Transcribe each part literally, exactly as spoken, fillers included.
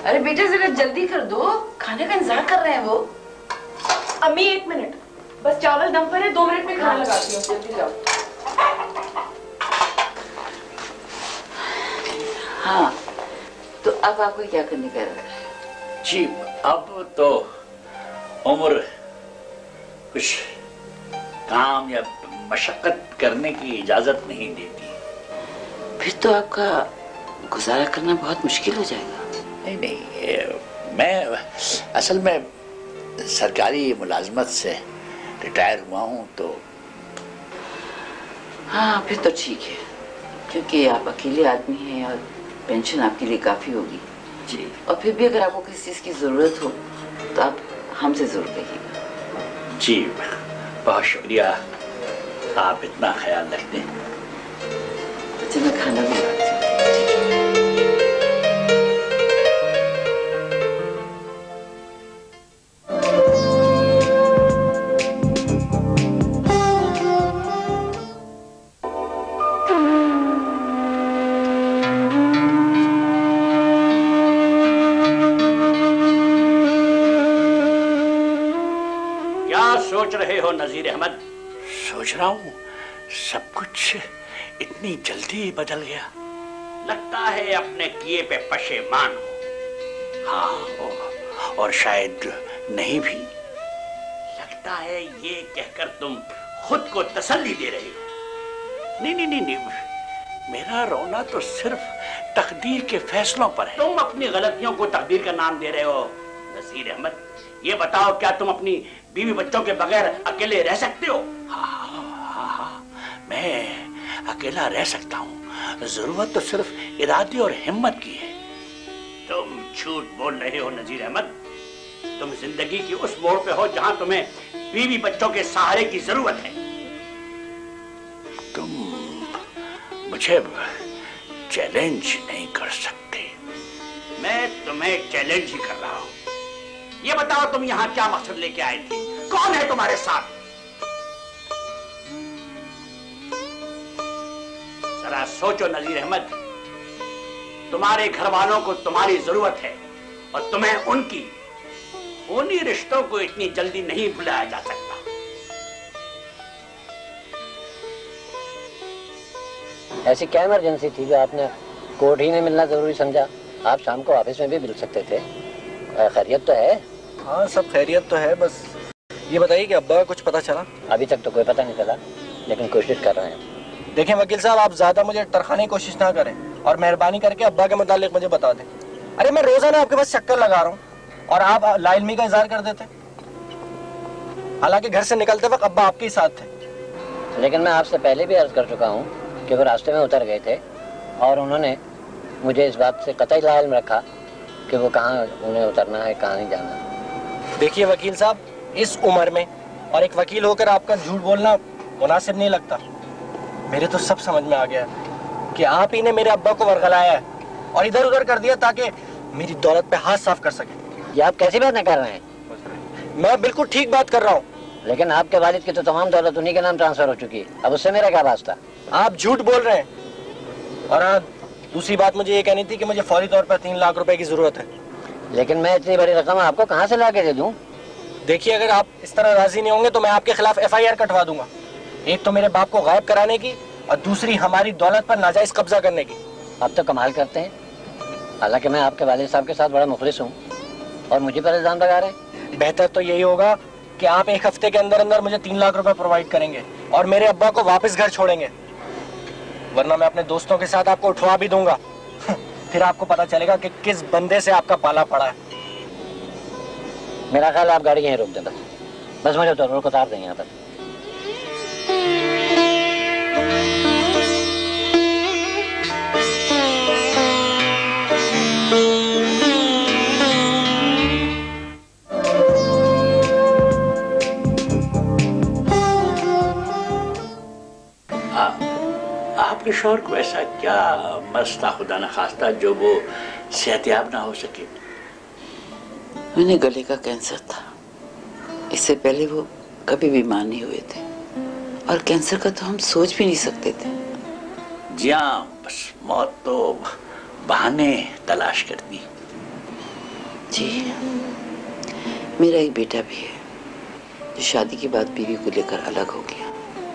अरे बेटा जरा जल्दी कर दो, खाने का इंतजार कर रहे हैं वो। अम्मी एक मिनट, बस चावल दम पर है, दो मिनट में खाना लगाती हूँ, जल्दी जाओ। हाँ तो अब आपको क्या करने का इरादा है? जी अब तो उम्र कुछ काम या मशक्कत करने की इजाजत नहीं देती। फिर तो आपका गुजारा करना बहुत मुश्किल हो जाएगा। नहीं नहीं, मैं असल में सरकारी मुलाजमत से रिटायर हुआ हूँ तो। हाँ फिर तो ठीक है, क्योंकि आप अकेले आदमी हैं और पेंशन आपके लिए काफी होगी। जी। और फिर भी अगर आपको किसी चीज की जरूरत हो तो आप हमसे जरूर कहिएगा। जी बहुत शुक्रिया, आप इतना ख्याल रखते हैं। अच्छा मैं खाना भी लाती हूँ। सोच रहे हो नजीर अहमद? सोच रहा हूँ सब कुछ इतनी जल्दी बदल गया। लगता है अपने किए पे पशेमान हो। हाँ और, और शायद नहीं भी। लगता है ये कहकर तुम खुद को तसल्ली दे रहे हो। नहीं नहीं नहीं नहीं, मेरा रोना तो सिर्फ तकदीर के फैसलों पर है। तुम अपनी गलतियों को तकदीर का नाम दे रहे हो नजीर अहमद। ये बताओ क्या तुम अपनी बीवी बच्चों के बगैर अकेले रह सकते हो? हाँ हाँ हाँ, मैं अकेला रह सकता हूँ। जरूरत तो सिर्फ इरादे और हिम्मत की है। तुम झूठ बोल रहे हो नजीर अहमद। तुम जिंदगी की उस मोड़ पे हो जहां तुम्हें बीवी बच्चों के सहारे की जरूरत है। तुम मुझे चैलेंज नहीं कर सकते। मैं तुम्हें चैलेंज ही कर रहा हूं। ये बताओ तुम यहाँ क्या मकसद लेके आए थे? कौन है तुम्हारे साथ? जरा सोचो नजीर अहमद। तुम्हारे घर वालों को तुम्हारी जरूरत है और तुम्हें उनकी। उन्हीं रिश्तों को इतनी जल्दी नहीं भुलाया जा सकता। ऐसी क्या इमरजेंसी थी जो आपने कोर्ट ही में मिलना जरूरी समझा? आप शाम को ऑफिस में भी मिल सकते थे। खैरियत तो है? हाँ सब खैरियत तो है, बस ये बताइए कि अब्बा का कुछ पता चला? अभी तक तो कोई पता नहीं चला, लेकिन कोशिश कर रहे हैं। देखें वकील साहब, आप ज्यादा मुझे टरखाने की कोशिश ना करें और मेहरबानी करके अब्बा के मुतालिक मुझे बता दें। अरे मैं रोजाना आपके पास चक्कर लगा रहा हूँ और आप लाइलमी का इजहार कर देते, हालांकि घर से निकलते वक्त अब्बा आपके ही साथ थे। लेकिन मैं आपसे पहले भी अर्ज कर चुका हूँ कि वो रास्ते में उतर गए थे और उन्होंने मुझे इस बात से कतई लाइल्म रखा कि वो कहाँ उन्हें उतरना है, कहाँ नहीं जाना। देखिए वकील साहब, इस उम्र में और एक वकील होकर आपका झूठ बोलना मुनासिब नहीं लगता। मेरे तो सब समझ में आ गया कि आप ही ने मेरे अब्बा को वरगलाया है और इधर उधर कर दिया ताकि मेरी दौलत पे हाथ साफ कर सके। ये आप कैसी बात कर रहे हैं? मैं बिल्कुल ठीक बात कर रहा हूँ। लेकिन आपके वालिद की तो तमाम दौलत उन्हीं के नाम ट्रांसफर हो चुकी है, अब उससे मेरा क्या वास्ता? आप झूठ बोल रहे हैं। और हाँ, दूसरी बात मुझे ये कहनी थी कि मुझे फौरी तौर पर तीन लाख रुपए की जरूरत है। लेकिन मैं इतनी बड़ी रकम आपको कहाँ से ला के दे दूँ? देखिए अगर आप इस तरह राजी नहीं होंगे तो मैं आपके खिलाफ एफ आई आर कटवा दूंगा। एक तो मेरे बाप को गायब कराने की और दूसरी हमारी दौलत पर नाजायज कब्जा करने की। आप तो कमाल करते हैं। हालांकि मैं आपके वालिद साहब के साथ बड़ा मुखलिस हूँ और मुझे पर इल्जाम लगा रहे हैं। बेहतर तो यही होगा कि आप एक हफ्ते के अंदर अंदर मुझे तीन लाख रुपए प्रोवाइड करेंगे और मेरे अब्बा को वापस घर छोड़ेंगे, वरना मैं अपने दोस्तों के साथ आपको उठवा भी दूंगा। फिर आपको पता चलेगा कि किस बंदे से आपका पाला पड़ा है। मेरा ख्याल आप गाड़ी यहीं रोक दें, बस बस मुझे तो रोक उतार दें यहाँ पर। आपके शौहर को ऐसा क्या मर्ज था खुदा न खास्ता जो वो सेहतयाब ना हो सके? उन्हें गले का कैंसर था। इससे पहले वो कभी बीमार नहीं हुए थे और कैंसर का तो हम सोच भी नहीं सकते थे। जी हाँ, बस मौत तो बहाने तलाश करती। जी, मेरा एक बेटा भी है जो शादी के बाद बीवी को लेकर अलग हो गया।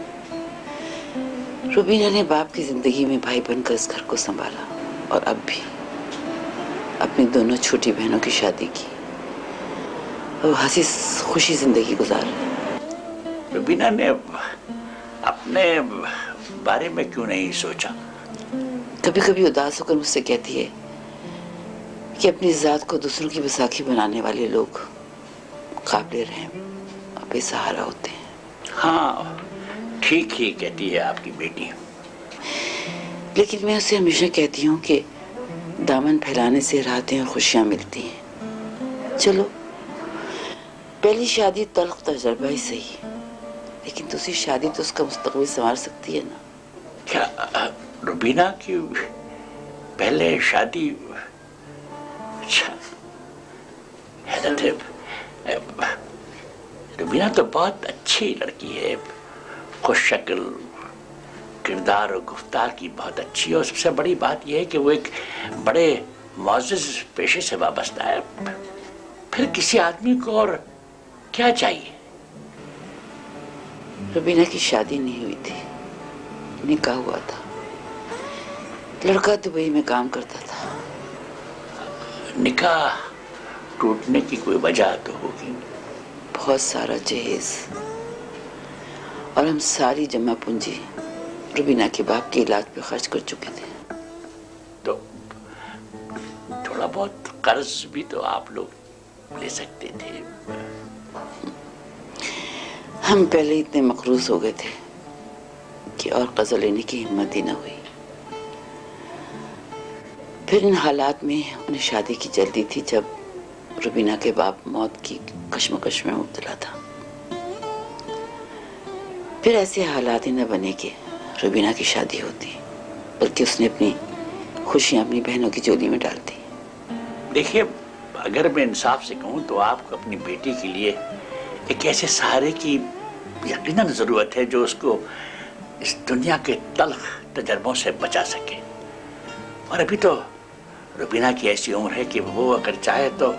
रुबीना ने बाप की जिंदगी में भाई बनकर इस घर को संभाला और अब भी अपनी दोनों छोटी बहनों की शादी की और हंसी खुशी जिंदगी गुजार रही है। रुबीना ने अपने बारे में क्यों नहीं सोचा? कभी कभी उदास होकर मुझसे कहती है कि अपनी जात को दूसरों की बैसाखी बनाने वाले लोग काबिल रहम और बेसहारा होते हैं। हाँ, ठीक ही कहती है आपकी बेटी। लेकिन मैं उसे हमेशा कहती हूँ कि दामन फैलाने से राहतें और खुशियाँ मिलती हैं। चलो, पहली शादी तल्ख तजर्बा ही सही, लेकिन दूसरी शादी तो उसका मुस्तकबिल संवार सकती है ना। क्या रुबीना की पहले शादी? अच्छा, हैरत है। रुबीना तो बहुत अच्छी लड़की है, खुश शक्ल, किरदार और गुफ्तार की बहुत अच्छी है, और सबसे बड़ी बात यह है कि वो एक बड़े मुअज़्ज़ज़ पेशे से वाबस्ता है। फिर किसी आदमी को और क्या चाहिए? रुबीना की शादी नहीं हुई थी, निकाह हुआ था। लड़का दुबई में काम करता था। निकाह टूटने की कोई वजह तो होगी। बहुत सारा जहेज और हम सारी जमा पूंजी रुबीना के बाप के इलाज पे खर्च कर चुके थे। तो थोड़ा बहुत कर्ज भी तो आप लोग ले सकते थे। हम पहले इतने मकरूज हो गए थे कि और कर्ज लेने की हिम्मत ही न हुई। फिर इन हालात में उन्हें शादी की जल्दी थी जब रुबीना के बाप मौत की कश्मकश में मुब्तला था। फिर ऐसे हालात ही न बने कि रुबीना की शादी होती, बल्कि उसने अपनी खुशियां अपनी बहनों की झोली में डाल दी। देखिए, अगर मैं इंसाफ से कहूँ तो आपको अपनी बेटी के लिए एक ऐसे सहारे की यकीनन जरूरत है जो उसको इस दुनिया के तल्ख तजर्बों से बचा सके। और अभी तो रुबीना की ऐसी उम्र है कि वो अगर चाहे तो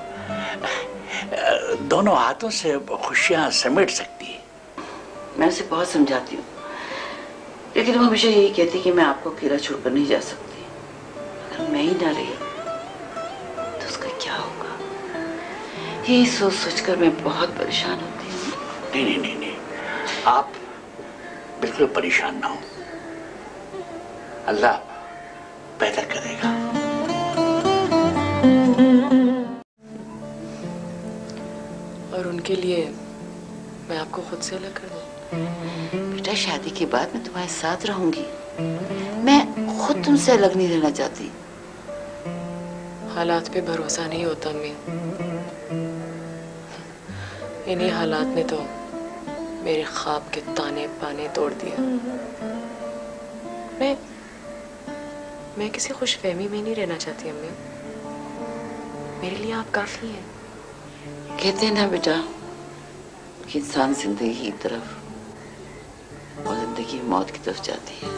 दोनों हाथों से खुशियां समेट सकती है। मैं उसे बहुत समझाती हूँ, लेकिन वो हमेशा यही कहती कि मैं आपको अकेला छोड़कर नहीं जा सकती। अगर मैं ही ना रही तो उसका क्या होगा? यही सोच सोचकर मैं बहुत परेशान होती हूँ। नहीं नहीं नहीं नहीं, आप बिल्कुल परेशान ना हो, अल्लाह बेहतर करेगा। और उनके लिए मैं आपको खुद से अलग कर दूं? बेटा, शादी के बाद मैं तुम्हारे साथ रहूंगी। मैं खुद तुमसे अलग नहीं रहना चाहती। हालात पे भरोसा नहीं होता अम्मी। इन्हीं हालात ने तो मेरे ख्वाब के ताने पाने तोड़ दिया। मैं मैं किसी खुशफहमी में नहीं रहना चाहती अम्मी। मेरे लिए आप काफी हैं। कहते हैं ना बेटा कि इंसान जिंदगी की तरफ और जिंदगी मौत की तरफ जाती है।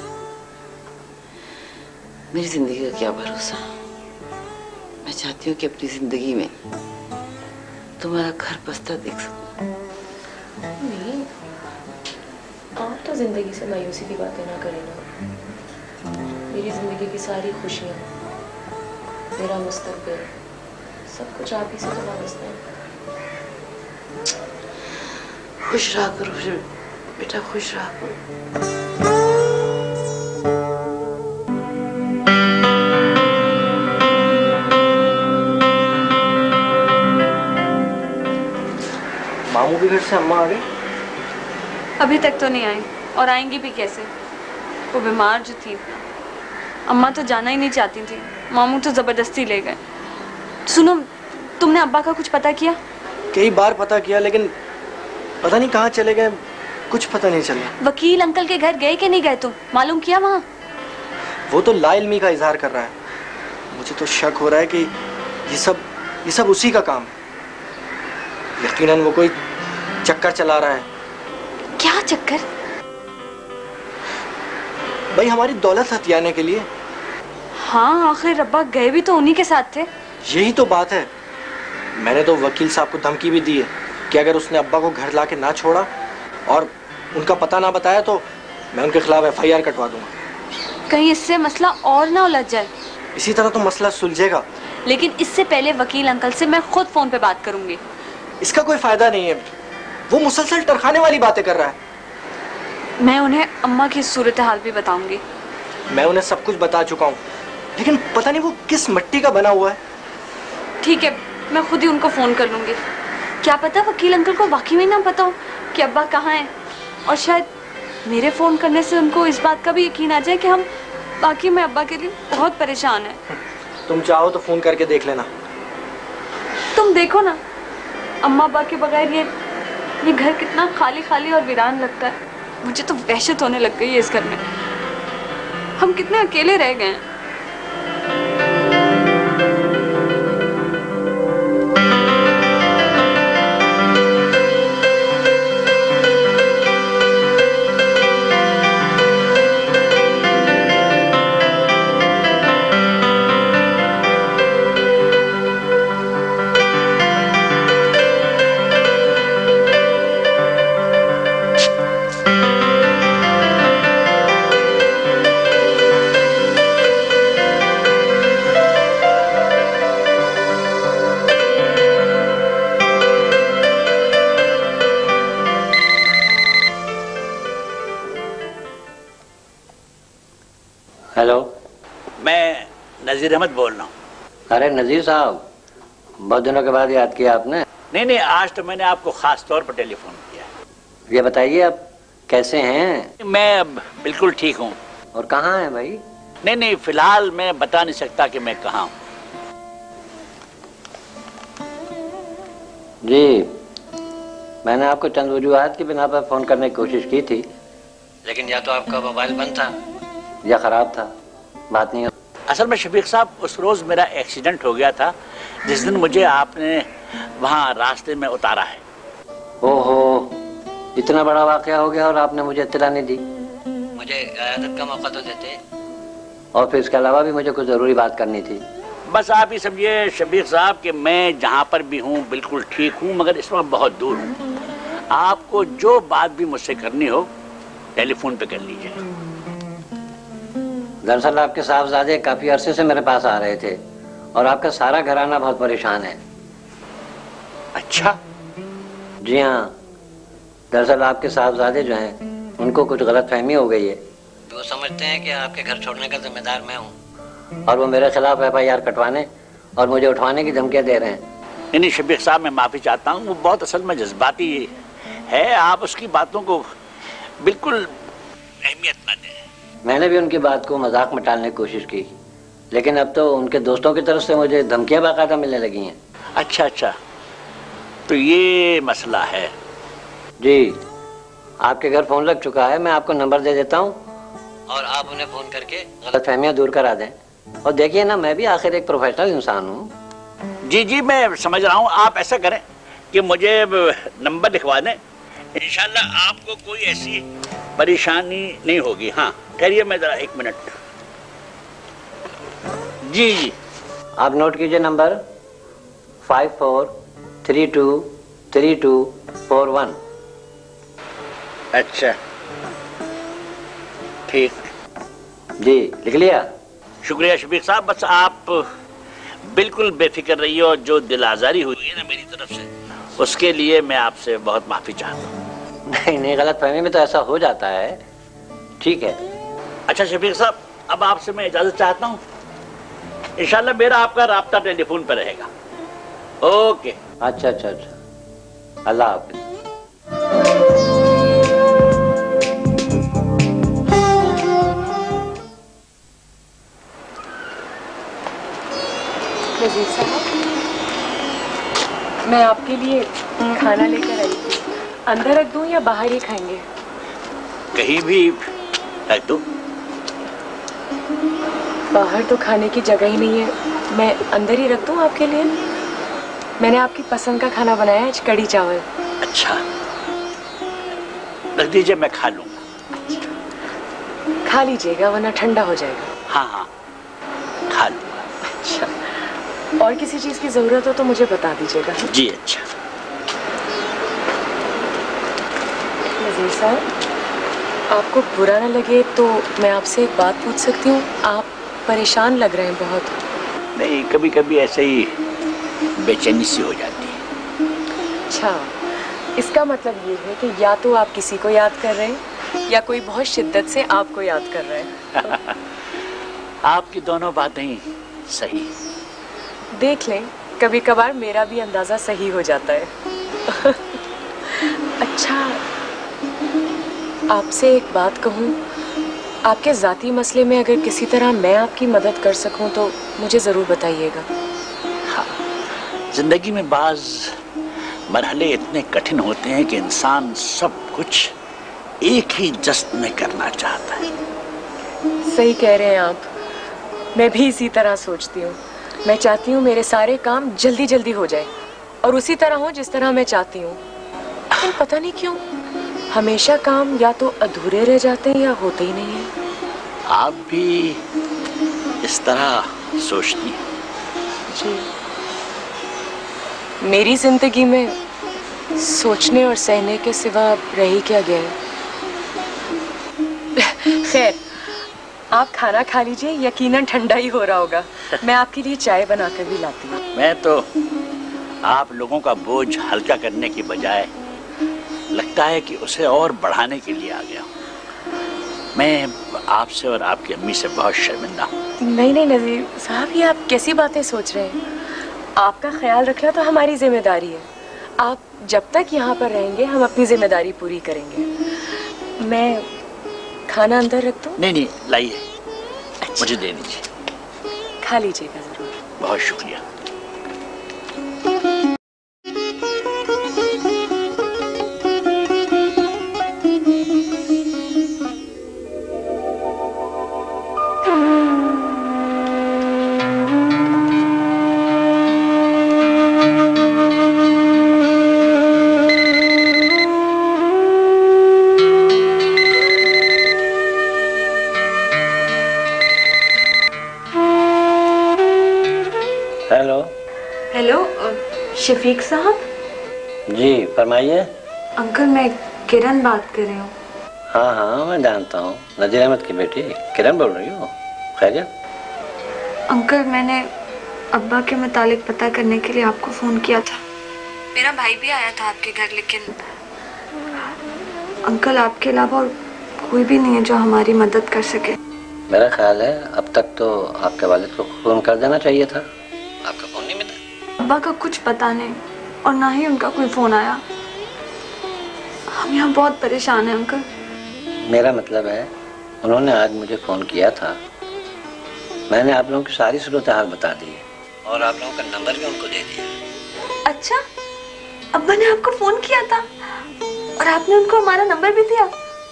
मेरी जिंदगी का क्या भरोसा। मैं चाहती हूँ कि अपनी जिंदगी में तुम्हारा घर बसता देख सकूं। नहीं, आप तो जिंदगी से मायूसी की बातें ना करें ना। मेरी जिंदगी की सारी खुशियाँ, मेरा मुस्तकबिल, सब कुछ आप ही से तो वाबस्ता है। खुश रहा करो बेटा, खुश रहा करो। मामू के घर से अम्मा आ गई? अभी तक तो नहीं आई, और आएंगी भी कैसे? वो बीमार जो थी, अम्मा तो जाना ही नहीं चाहती थी, मामू तो जबरदस्ती ले गए। सुनो, तुमने अब्बा का कुछ पता किया? कई बार पता किया, लेकिन पता नहीं कहाँ चले गए, कुछ पता नहीं चला। वकील अंकल के घर गए कि नहीं गए तुम? मालूम किया वहाँ? वो तो लाइल्मी का इजहार कर रहा है। मुझे तो शक हो रहा है कि ये सब ये सब उसी का काम है। यकीनन वो कोई चक्कर चला रहा है। क्या चक्कर? भाई, हमारी दौलत हथियाने के लिए। हाँ, आखिर अब्बा गए भी तो उन्हीं के साथ थे। यही तो बात है। मैंने तो वकील साहब को धमकी भी दी है कि अगर उसने अब्बा को घर ला के ना छोड़ा और उनका पता ना बताया तो मैं उनके खिलाफ एफ आई आर कटवा दूंगा। कहीं इससे मसला और ना उलझ जाए। इसी तरह तो मसला सुलझेगा। लेकिन इससे पहले वकील अंकल से मैं खुद फोन पे बात करूंगी। इसका कोई फायदा नहीं है, वो मुसलसल टरखाने वाली बातें कर रहा है। मैं उन्हें अम्मा की सूरत हाल भी बताऊंगी। मैं उन्हें सब कुछ बता चुका हूँ, लेकिन पता नहीं वो किस मिट्टी का बना हुआ है। ठीक है, मैं खुद ही उनको फोन कर लूंगी। क्या पता वकील अंकल को वाकई में ना पता हो कि अब्बा कहाँ हैं, और शायद मेरे फोन करने से उनको इस बात का भी यकीन आ जाए कि हम वाकई में अब्बा के लिए बहुत परेशान हैं। तुम चाहो तो फोन करके देख लेना। तुम देखो ना, अम्मा अब्बा के बगैर ये ये घर कितना खाली खाली और वीरान लगता है। मुझे तो वहशत होने लग गई है इस घर में। हम कितने अकेले रह गए हैं। हेलो, मैं नजीर अहमद बोल रहा हूँ। अरे नजीर साहब, बहुत दिनों के बाद याद किया आपने। नहीं नहीं, आज तो मैंने आपको खास तौर पर टेलीफोन किया। ये बताइए आप कैसे हैं? मैं अब बिल्कुल ठीक हूँ। और कहाँ हैं भाई? नहीं नहीं, फिलहाल मैं बता नहीं सकता कि मैं कहाँ हूँ। जी, मैंने आपको चंद वजूहात की बिना पर फोन करने की कोशिश की थी, लेकिन या तो आपका मोबाइल बंद था या खराब था। बात नहीं। असल में शफीक साहब, उस रोज मेरा एक्सीडेंट हो गया था जिस दिन मुझे आपने वहाँ रास्ते में उतारा है। ओहो, इतना बड़ा वाकया हो गया और आपने मुझे इत्तला नहीं दी। मुझे इजाजत का मौका तो देते, और फिर इसके अलावा भी मुझे कुछ जरूरी बात करनी थी। बस आप ही समझिए शफीक साहब कि मैं जहाँ पर भी हूँ बिल्कुल ठीक हूँ, मगर इस वक्त बहुत दूर हूँ। आपको जो बात भी मुझसे करनी हो टेलीफोन पे कर लीजिए। दरअसल आपके साहबजादे काफी अरसे से मेरे पास आ रहे थे और आपका सारा घराना बहुत परेशान है। अच्छा? जी हाँ, दरअसल आपके साहबजादे जो हैं उनको कुछ गलतफहमी हो गई है। वो समझते हैं कि आपके घर छोड़ने का जिम्मेदार मैं हूँ, और वो मेरे खिलाफ एफ आई आर कटवाने और मुझे उठवाने की धमकियाँ दे रहे हैं। नहीं नहीं शफीक साहब, मैं माफी चाहता हूँ, वो बहुत असल में जज्बाती है। आप उसकी बातों को बिल्कुल अहमियत न दें। मैंने भी उनकी बात को मजाक में टालने की कोशिश की, लेकिन अब तो उनके दोस्तों की तरफ से मुझे धमकियां बाकायदा मिलने लगी हैं। अच्छा अच्छा, तो ये मसला है। जी, आपके घर फोन लग चुका है, मैं आपको नंबर दे देता हूँ और आप उन्हें फोन करके गलतफहमियां दूर करा दें। और देखिए ना, मैं भी आखिर एक प्रोफेशनल इंसान हूँ। जी जी, मैं समझ रहा हूँ। आप ऐसा करें कि मुझे नंबर लिखवा दें, इंशाल्लाह आपको कोई ऐसी परेशानी नहीं होगी। हाँ, करिए, मैं जरा एक मिनट। जी जी, आप नोट कीजिए number five four three two three two four one. अच्छा, ठीक जी, लिख लिया? शुक्रिया शफीक साहब। बस आप बिल्कुल बेफिक्र रहिए, और जो दिल आजारी हुई है ना मेरी तरफ से, उसके लिए मैं आपसे बहुत माफी चाहता हूँ। नहीं नहीं, गलतफहमी में तो ऐसा हो जाता है। ठीक है। अच्छा शफीक साहब, अब आपसे मैं इजाजत चाहता हूँ। इंशाल्लाह मेरा आपका राब्ता टेलीफोन पर रहेगा। ओके। अच्छा अच्छा अच्छा, अल्लाह हाफिज। नजीर साहब, मैं आपके लिए खाना लेकर आई थी। अंदर रख दूं या बाहर ही खाएंगे? कहीं भी रख दो। बाहर तो खाने की जगह ही नहीं है, मैं अंदर ही रख दूं आपके लिए? मैंने आपकी पसंद का खाना बनाया है, आज कढ़ी चावल। अच्छा, रख दीजिए, मैं खा लूंगा। खा लीजिएगा वरना ठंडा हो जाएगा। हाँ हाँ, खा लूंगा। अच्छा, और किसी चीज़ की ज़रूरत हो तो मुझे बता दीजिएगा। जी अच्छा। नज़ीर साहब, आपको बुरा ना लगे तो मैं आपसे एक बात पूछ सकती हूँ? आप परेशान लग रहे हैं बहुत। नहीं, कभी कभी ऐसे ही बेचैनी सी हो जाती है। अच्छा, इसका मतलब ये है कि या तो आप किसी को याद कर रहे हैं या कोई बहुत शिद्दत से आपको याद कर रहे हैं। आपकी दोनों बातें ही सही। देख लें, कभी कभार मेरा भी अंदाजा सही हो जाता है। अच्छा, आपसे एक बात कहूँ, आपके ज़ाती मसले में अगर किसी तरह मैं आपकी मदद कर सकूँ तो मुझे ज़रूर बताइएगा। हाँ, जिंदगी में बाज मरहले इतने कठिन होते हैं कि इंसान सब कुछ एक ही जश्न में करना चाहता है। सही कह रहे हैं आप, मैं भी इसी तरह सोचती हूँ। मैं चाहती हूँ मेरे सारे काम जल्दी जल्दी हो जाए और उसी तरह हो जिस तरह मैं चाहती हूँ, लेकिन पता नहीं क्यों हमेशा काम या तो अधूरे रह जाते हैं या होते ही नहीं हैं। आप भी इस तरह सोचती हैं? जी, मेरी जिंदगी में सोचने और सहने के सिवा रह ही क्या गया है। खैर, आप खाना खा लीजिए, यकीनन ठंडा ही हो रहा होगा। मैं आपके लिए चाय बनाकर भी लाती हूँ। मैं तो आप लोगों का बोझ हल्का करने की बजाय लगता है कि उसे और बढ़ाने के लिए आ गया हूँ। मैं आपसे और आपकी अम्मी से बहुत शर्मिंदा हूँ। नहीं नहीं नज़ीर साहब, ये आप कैसी बातें सोच रहे हैं? आपका ख्याल रखना तो हमारी जिम्मेदारी है। आप जब तक यहाँ पर रहेंगे हम अपनी जिम्मेदारी पूरी करेंगे। मैं खाना अंदर रख दूँ? नहीं नहीं, लाइए। अच्छा, मुझे दे दीजिए। खा लीजिएगा ज़रूर। बहुत शुक्रिया। हेलो। हेलो, शफीक साहब। जी फरमाइए। अंकल, मैं किरण बात कर रही हूँ। हाँ हाँ मैं जानता हूँ, नज़ीर अहमद की बेटी किरण बोल रही हो? खैरियत? अंकल, मैंने अब्बा के मुतालिक पता करने के लिए आपको फ़ोन किया था। मेरा भाई भी आया था आपके घर, लेकिन अंकल आपके अलावा और कोई भी नहीं है जो हमारी मदद कर सके। मेरा ख्याल है अब तक तो आपके वालिद को फ़ोन कर देना चाहिए था। आपका फ़ोन नहीं मिला? अब्बा का कुछ पता नहीं और ना ही उनका कोई फ़ोन आया। हम यहाँ बहुत परेशान हैं अंकल। मेरा मतलब है उन्होंने आज मुझे फ़ोन किया था, मैंने आप लोगों की सारी सूरत हाल बता दी और आप लोगों का नंबर भी उनको दे दिया। अच्छा, अब्बा ने आपको फ़ोन किया था और आपने उनको हमारा नंबर भी दिया?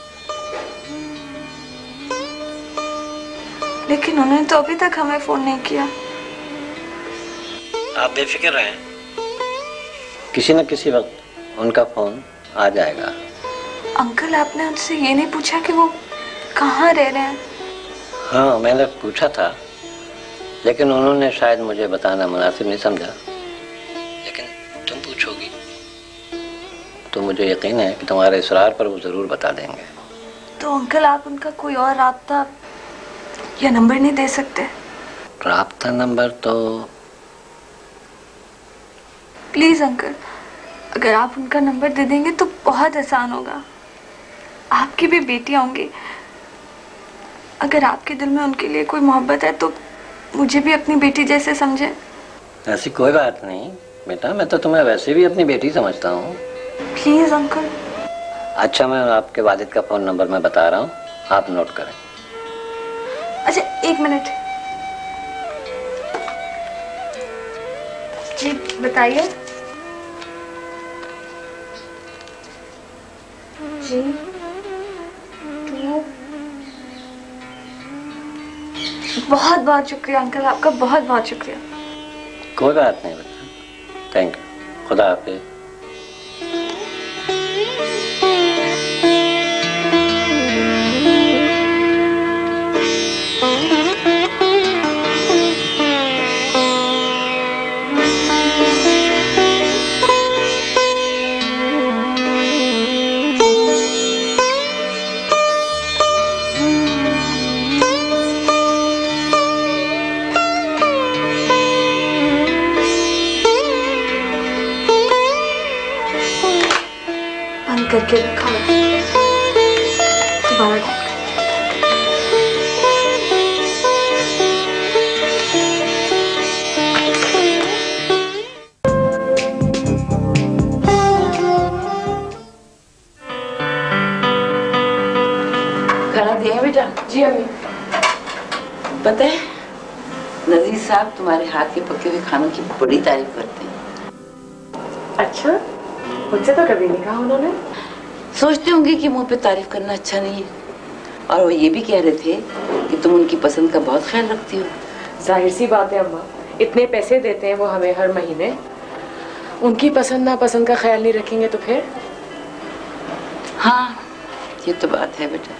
लेकिन उन्होंने तो अभी तक हमें फ़ोन नहीं किया। आप बेफिक्र रहें, किसी न किसी वक्त उनका फ़ोन आ जाएगा। अंकल, आपने उनसे ये नहीं पूछा कि वो कहाँ रह रहे हैं? हाँ मैंने पूछा था, लेकिन उन्होंने शायद मुझे बताना मुनासिब नहीं समझा। लेकिन तुम पूछोगी तो मुझे यकीन है कि तुम्हारे इसरार पर वो ज़रूर बता देंगे। तो अंकल, आप उनका कोई और राब्ता या नंबर नहीं दे सकते? राब्ता नंबर तो प्लीज़ अंकल, अगर आप उनका नंबर दे देंगे तो बहुत आसान होगा। आपकी भी बेटियां होंगी। अगर आपके दिल में उनके लिए कोई मोहब्बत है तो मुझे भी अपनी बेटी जैसे समझे। ऐसी कोई बात नहीं बेटा, मैं तो तुम्हें वैसे भी अपनी बेटी समझता हूँ। Please uncle. अच्छा, मैं आपके वालिद का फ़ोन नंबर मैं बता रहा हूँ, आप नोट करें। अच्छा, एक मिनट। जी बताइए। जी टू। बहुत बहुत शुक्रिया अंकल, आपका बहुत बहुत शुक्रिया। कोई बात नहीं बेटा, थैंक यू। खुदा हाफिज़। करके रखा है। दोबारा खाना दिया बेटा? जी अम्मी। पता है नजीर साहब तुम्हारे हाथ के पके हुए खानों की बड़ी तारीफ करते हैं। अच्छा, मुझसे तो कभी नहीं कहा उन्होंने। सोचते होंगे कि मुंह पे तारीफ करना अच्छा नहीं है, और वो ये भी कह रहे थे कि तुम उनकी पसंद का बहुत ख्याल रखती हो। जाहिर सी बात है अम्मा, इतने पैसे देते हैं वो हमें हर महीने, उनकी पसंद नापसंद का ख्याल नहीं रखेंगे तो फिर? हाँ ये तो बात है बेटा।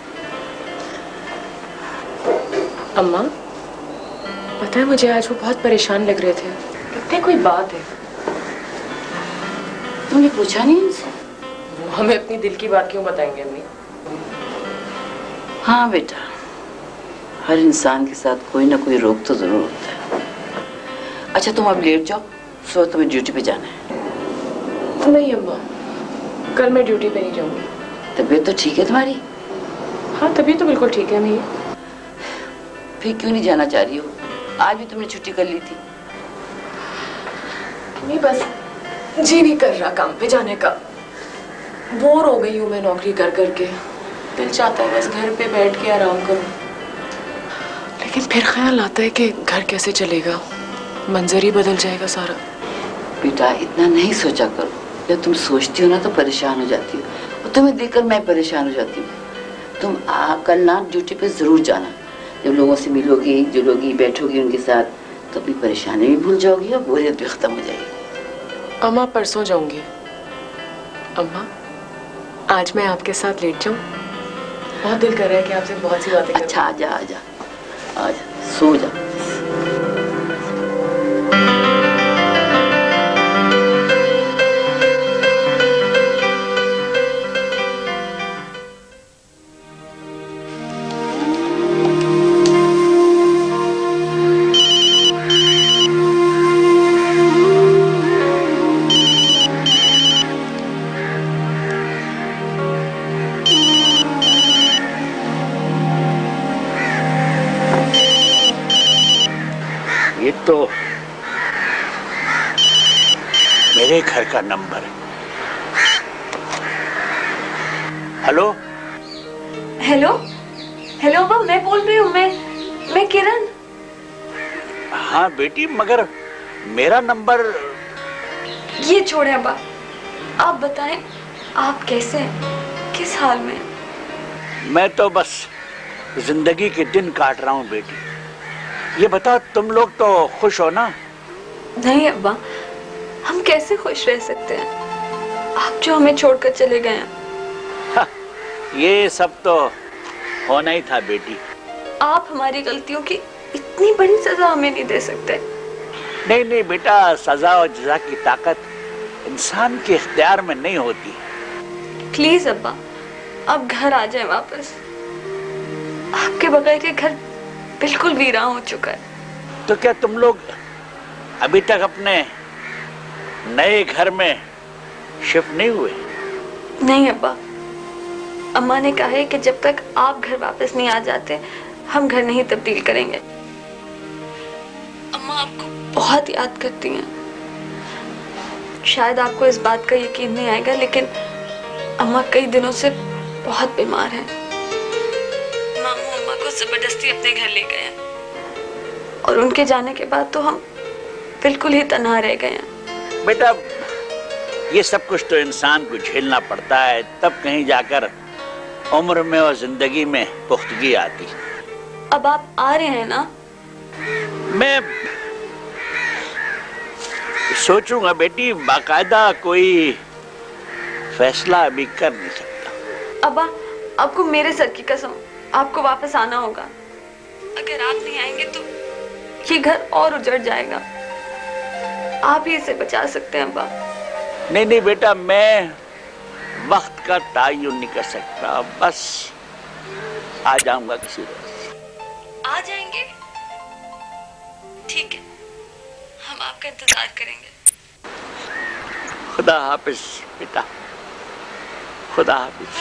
अम्मा पता है मुझे आज वो बहुत परेशान लग रहे थे। लगता है कोई बात है। तुमने पूछा नहीं उनसे? वो हमें अपनी दिल की बात क्यों बताएंगे अम्मी? हाँ बेटा, हर इंसान के साथ कोई ना कोई रोग तो जरूर होता है। अच्छा तुम अब लेट जाओ, सुबह तुम्हें ड्यूटी पे जाना है। नहीं अम्मा, कल मैं ड्यूटी पे नहीं जाऊंगी। तबीयत तो ठीक है तुम्हारी? हाँ तबीयत तो बिल्कुल ठीक है अम्मी। फिर क्यों नहीं जाना चाह रही हो? आज भी तुमने छुट्टी कर ली थी। नहीं बस जी नहीं कर रहा काम पे जाने का। बोर हो गई हूँ मैं नौकरी कर करके। दिल चाहता है बस घर पे बैठ के आराम करूं। लेकिन फिर ख्याल आता है कि घर कैसे चलेगा, मंजर ही बदल जाएगा सारा। बेटा इतना नहीं सोचा करो, जब तुम सोचती हो ना तो परेशान हो जाती हो, और तुम्हें देखकर मैं परेशान हो जाती हूँ। तुम आ, कल ना ड्यूटी पे जरूर जाना। जब लोगों से मिलोगी जुलोगी बैठोगी उनके साथ तो अपनी परेशानी भी भूल जाओगी और बोरियत भी खत्म हो जाएगी। अम्मा परसों जाऊंगी। अम्मा आज मैं आपके साथ लेट जाऊं? बहुत दिल कर रहा है कि आपसे बहुत सी बातें करूं। अच्छा आजा आजा आजा, सो जा। ये तो मेरे घर का नंबर है। हेलो हेलो हेलो अब्बा, मैं बोल रही हूँ। मैं मैं किरण। हाँ बेटी, मगर मेरा नंबर। ये छोड़े अब्बा, आप बताएं आप कैसे हैं, किस हाल में? मैं तो बस जिंदगी के दिन काट रहा हूँ बेटी। ये बताओ तुम लोग तो खुश हो ना? नहीं अब्बा, हम कैसे खुश रह सकते हैं, आप जो हमें छोड़कर चले गए हैं। ये सब तो होना ही था बेटी। आप हमारी गलतियों की इतनी बड़ी सजा हमें नहीं दे सकते। नहीं नहीं बेटा, सजा और जजा की ताकत इंसान के इख्तियार में नहीं होती। प्लीज अब्बा, अब घर आ जाए वापस। आपके बगैर ये घर बिल्कुल वीरान हो चुका है। तो क्या तुम लोग अभी तक अपने नए घर में शिफ्ट नहीं हुए? नहीं अब्बा, अम्मा ने कहा है कि जब तक आप घर वापस नहीं आ जाते हम घर नहीं तब्दील करेंगे। अम्मा आपको बहुत याद करती हैं। शायद आपको इस बात का यकीन नहीं आएगा, लेकिन अम्मा कई दिनों से बहुत बीमार हैं। मामू अम्मा को जबरदस्ती अपने घर ले गए हैं, और उनके जाने के बाद तो हम बिल्कुल ही तन्हा रह गए हैं। बेटा ये सब कुछ तो इंसान को झेलना पड़ता है, तब कहीं जाकर उम्र में और जिंदगी में पुख्तगी आती। अब आप आ रहे हैं ना? मैं सोचूंगा बेटी, बाकायदा कोई फैसला अभी कर नहीं सकता। अब्बा, आपको मेरे सर की कसम, आपको वापस आना होगा। अगर आप नहीं आएंगे तो ये घर और उजड़ जाएगा। आप ही इसे बचा सकते हैं अब्बा। नहीं नहीं बेटा, मैं वक्त का तायुन नहीं कर सकता। बस आ जाऊंगा किसी रोज। आ जाएंगे? ठीक है, हम आपका इंतजार करेंगे। खुदा हाफिज बेटा। खुदा हाफिज।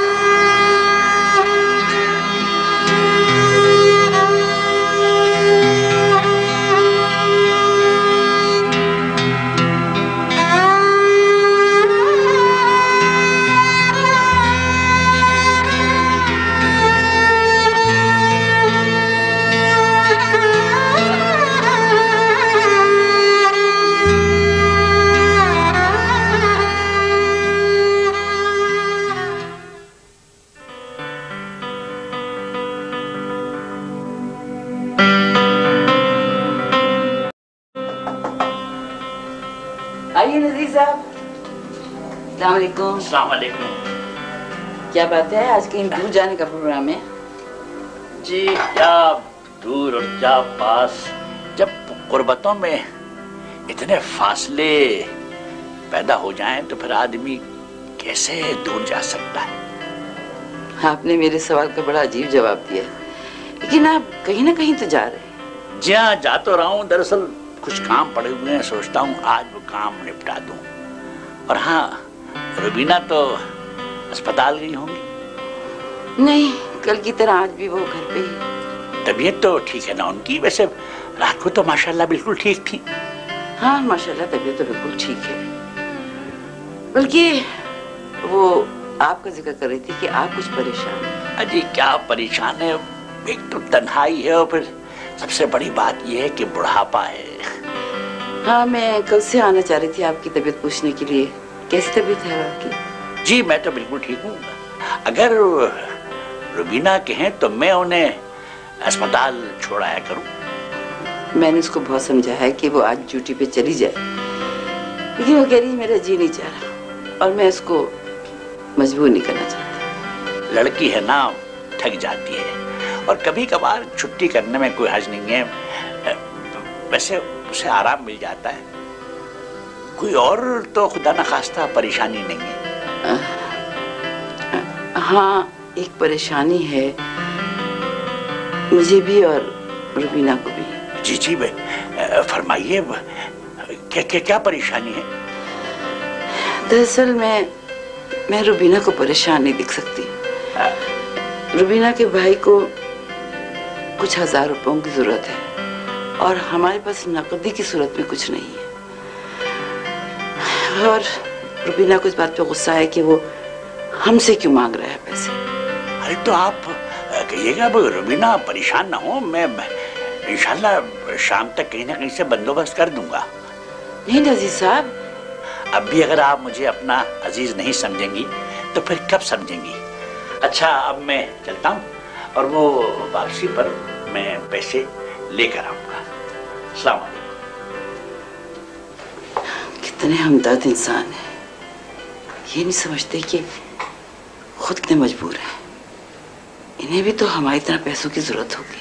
आइए नजीर साहब। अस्सलाम वालेकुम। अस्सलाम वालेकुम। क्या बात है, आज कहीं दूर जाने का प्रोग्राम है? जी, क्या दूर और क्या पास, जब गुर्बतों में इतने फासले पैदा हो जाएं तो फिर आदमी कैसे दूर जा सकता है। आपने मेरे सवाल का बड़ा अजीब जवाब दिया, लेकिन आप कहीं ना कहीं तो जा रहे हैं। जी हाँ, जा तो रहा हूँ। दरअसल कुछ काम पड़े हुए हैं, सोचता हूँ आज वो काम निपटा दूं। और हाँ, रुबीना तो अस्पताल गई होंगी। नहीं, कल की तरह आज भी वो घर पे ही। तबीयत तो ठीक है ना उनकी? वैसे रात को तो माशाल्लाह बिल्कुल ठीक थी। हाँ माशाल्लाह, तबीयत तो बिल्कुल ठीक है। बल्कि वो आपका जिक्र कर रही थी कि आप कुछ परेशान हैं। अजी क्या परेशान है, एक तो तन्हाई है और फिर सबसे बड़ी बात यह है कि बुढ़ापा है। हाँ, मैं कल से आना चाह रही थी आपकी तबीयत पूछने के लिए। कैसी तबीयत है आपकी? जी मैं तो बिल्कुल ठीक हूँ। अगर रुबीना के हैं तो मैं उन्हें अस्पताल छोड़ाया करूँ। मैंने उसको बहुत समझाया है कि वो आज ड्यूटी पे चली जाए, लेकिन वो कह रही है मेरा जी नहीं चाह रहा, और मैं उसको मजबूर नहीं करना चाहती। लड़की है ना, थक जाती है, और कभी कभार छुट्टी करने में कोई हर्ज नहीं है। वैसे उसे आराम मिल जाता है। कोई और तो खुदा न खास्ता परेशानी नहीं है। आ, हाँ, एक परेशानी है मुझे भी और रुबीना को भी। जी जी, फरमाइए, क्या क्या क्या परेशानी है? दरअसल मैं मैं रुबीना को परेशान नहीं दिख सकती। रुबीना के भाई को कुछ हजार रुपयों की जरूरत है, और हमारे पास नकदी की सूरत में कुछ नहीं है। और रुबीना को इस बात पे गुस्सा है कि वो हमसे क्यों मांग रहा है पैसे। अरे तो आप कहिएगा रुबीना परेशान ना हो, मैं इंशाल्लाह शाम तक कहीं ना कहीं से बंदोबस्त कर दूंगा। नहीं नजीर साहब, अब भी अगर आप मुझे अपना अजीज नहीं समझेंगी तो फिर कब समझेंगी? अच्छा, अब मैं चलता हूँ, और वो वापसी पर मैं पैसे लेकर आऊंगा। अस्सलाम वालेकुम। कितने हमदर्द इंसान है, ये नहीं समझते कि खुद कितने मजबूर हैं। इन्हें भी तो हमारी तरह पैसों की जरूरत होगी।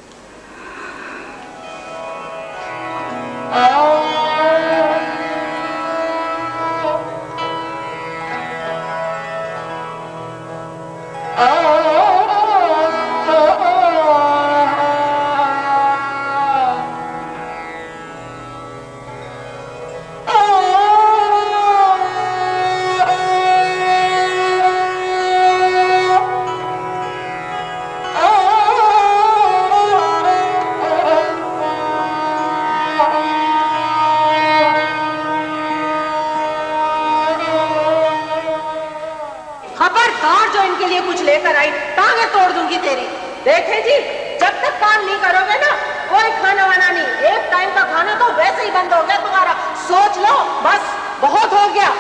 देखें जी, जब तक काम नहीं करोगे ना, कोई खाना वाना नहीं। एक टाइम का खाना तो वैसे ही बंद हो गया तुम्हारा। सोच लो, बस बहुत हो गया।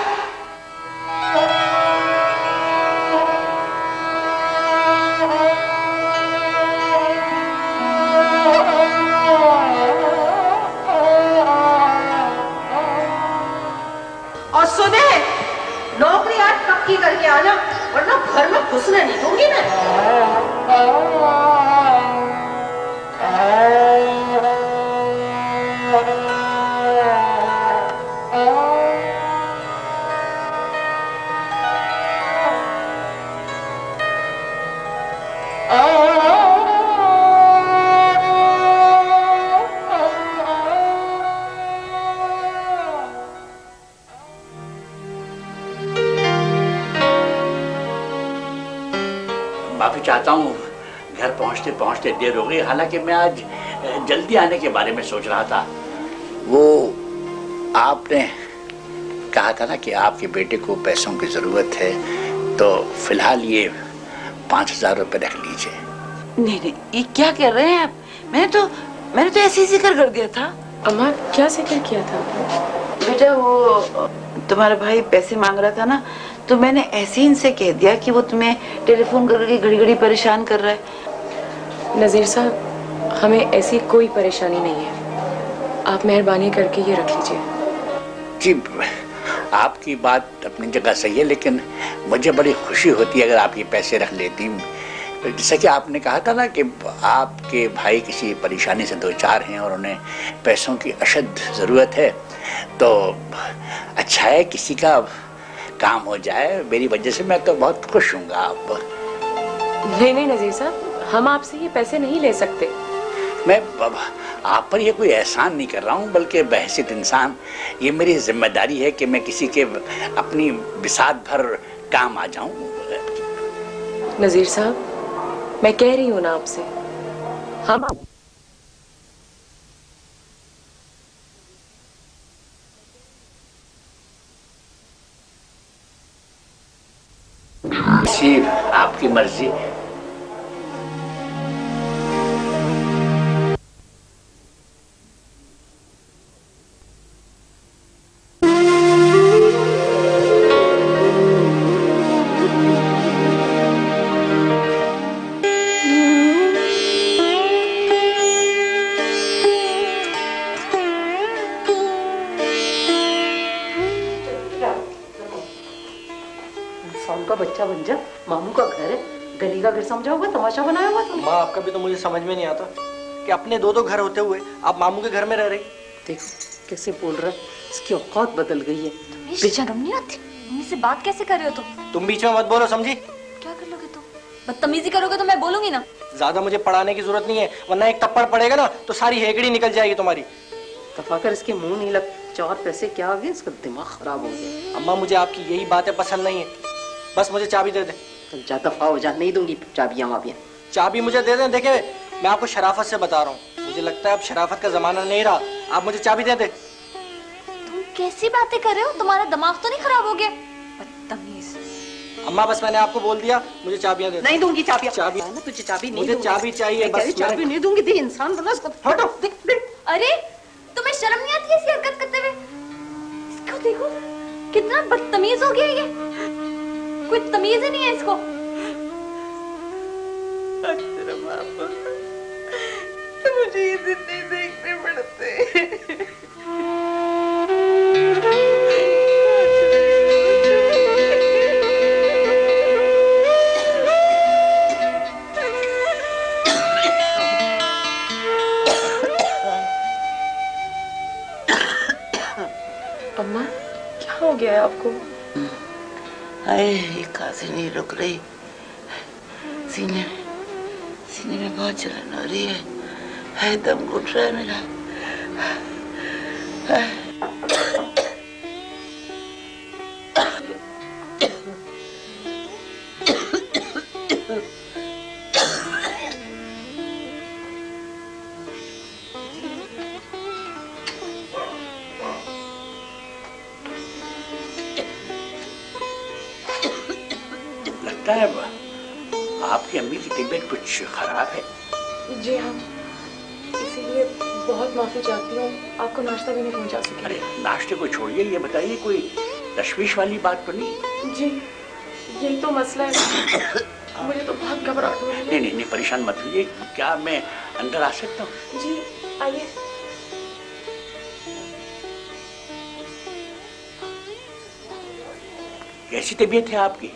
और सुने, नौकरी आज पक्की करके आना, वरना घर में घुसने नहीं दूंगी मैं। माफी चाहता हूँ, घर पहुँचते पहुँचते देर हो गई। हालांकि मैं आज जल्दी आने के बारे में सोच रहा था। वो आपने कहा था ना कि आपके बेटे को पैसों की जरूरत है, तो फिलहाल ये पाँच हजार रुपये रख लीजिए। नहीं नहीं, ये क्या कह रहे हैं आप? मैंने तो मैंने तो ऐसे ही जिक्र कर दिया था। अम्मा क्या जिक्र किया था आपने? बेटा वो तुम्हारा भाई पैसे मांग रहा था ना, तो मैंने ऐसे ही इनसे कह दिया कि वो तुम्हें टेलीफोन करके घड़ी घड़ी परेशान कर रहा है। नजीर साहब, हमें ऐसी कोई परेशानी नहीं है, आप मेहरबानी करके ये रख लीजिए। जी, आपकी बात अपनी जगह सही है, लेकिन मुझे बड़ी खुशी होती है अगर आप ये पैसे रख लेती। जैसा कि आपने कहा था ना कि आपके भाई किसी परेशानी से दो चार हैं और उन्हें पैसों की अशद ज़रूरत है, तो अच्छा है किसी का काम हो जाए। मेरी वजह से मैं तो बहुत खुश हूँगा। आप नहीं नहीं नजीर साहब, हम आपसे ये पैसे नहीं ले सकते। मैं आप पर ये कोई एहसान नहीं कर रहा हूँ, बल्कि बहसियत इंसान ये मेरी जिम्मेदारी है कि मैं किसी के अपनी बिसात भर काम आ जाऊँ। नजीर साहब, मैं कह रही हूँ ना आपसे, हम जी, आपकी मर्जी। बच्चा बन जा, मामू का घर है, गली का घर समझाओगा, तमाशा बनाया होगा तुमने। माँ, आपका भी तो मुझे समझ में नहीं आता कि अपने दो दो घर होते हुए आप मामू के घर में रह रही। देखो कैसे बोल रहा है, इसकी औकात बदल गई है। बेशरम नहीं आती, मम्मी से बात कैसे कर रहे हो तुम? तुम बीच में मत बोलो, समझी? क्या कर लोगे तुम? बदतमीजी करोगे तो मैं बोलूंगी ना। ज्यादा मुझे पढ़ाने की जरूरत नहीं है, वरना एक थप्पड़ पड़ेगा ना तो सारी हेकड़ी निकल जाएगी तुम्हारी। तफाकर इसके मुंह नहीं लग, चार पैसे क्या आ गए, इसका दिमाग खराब हो गया। अम्मा, मुझे आपकी यही बातें पसंद नहीं है, बस मुझे चाबी दे दे। चल जा, दफा हो जा, नहीं दूंगी चाबियां वाबियां। चाबी मुझे दे दे। देखे, मैं आपको शराफत से बता रहा हूँ, मुझे लगता है अब शराफत का जमाना नहीं रहा। आप मुझे चाबी दे दे। तुम कैसी बातें कर रहे हो? तुम्हारा दिमाग तो नहीं खराब हो गया? बदतमीज। अम्मा, बस मैंने आपको बोल दिया, मुझे चाबियां दे। नहीं दूंगी चाबियां। चाबी ना, तुझे चाबी नहीं मुझे दूंगी। चाबी चाहिए, बस चाबी नहीं दूंगी। दे, इंसान बना इसको। हटो। अरे तुम्हें शर्म नहीं आती ऐसी हरकत करते हुए? इसको देखो कितना बदतमीज हो गया ये, कोई तमीज ही नहीं है इसको। मुझे ये दिन नहीं देखने पड़ते। अम्मा, क्या हो गया है आपको? हाय, ये खांसी नहीं रुक रही, सीने सीने में बहुत जलन हो रही है, हाय दम घुट रहा है मेरा। हाय। लगता है आपकी अम्मी की तबीयत कुछ खराब है। जी हाँ, इसीलिए बहुत माफी चाहती हूँ, आपको नाश्ता भी नहीं पहुँचा सकी। अरे नाश्ते को छोड़िए, ये बताइए कोई तशवीश वाली बात तो नहीं? जी, यही तो मसला है, मुझे तो बहुत घबराहट हो रही है। नहीं नहीं नहीं, परेशान मत होइए। क्या मैं अंदर आ सकता हूँ? जी आइए। कैसी तबीयत है आपकी?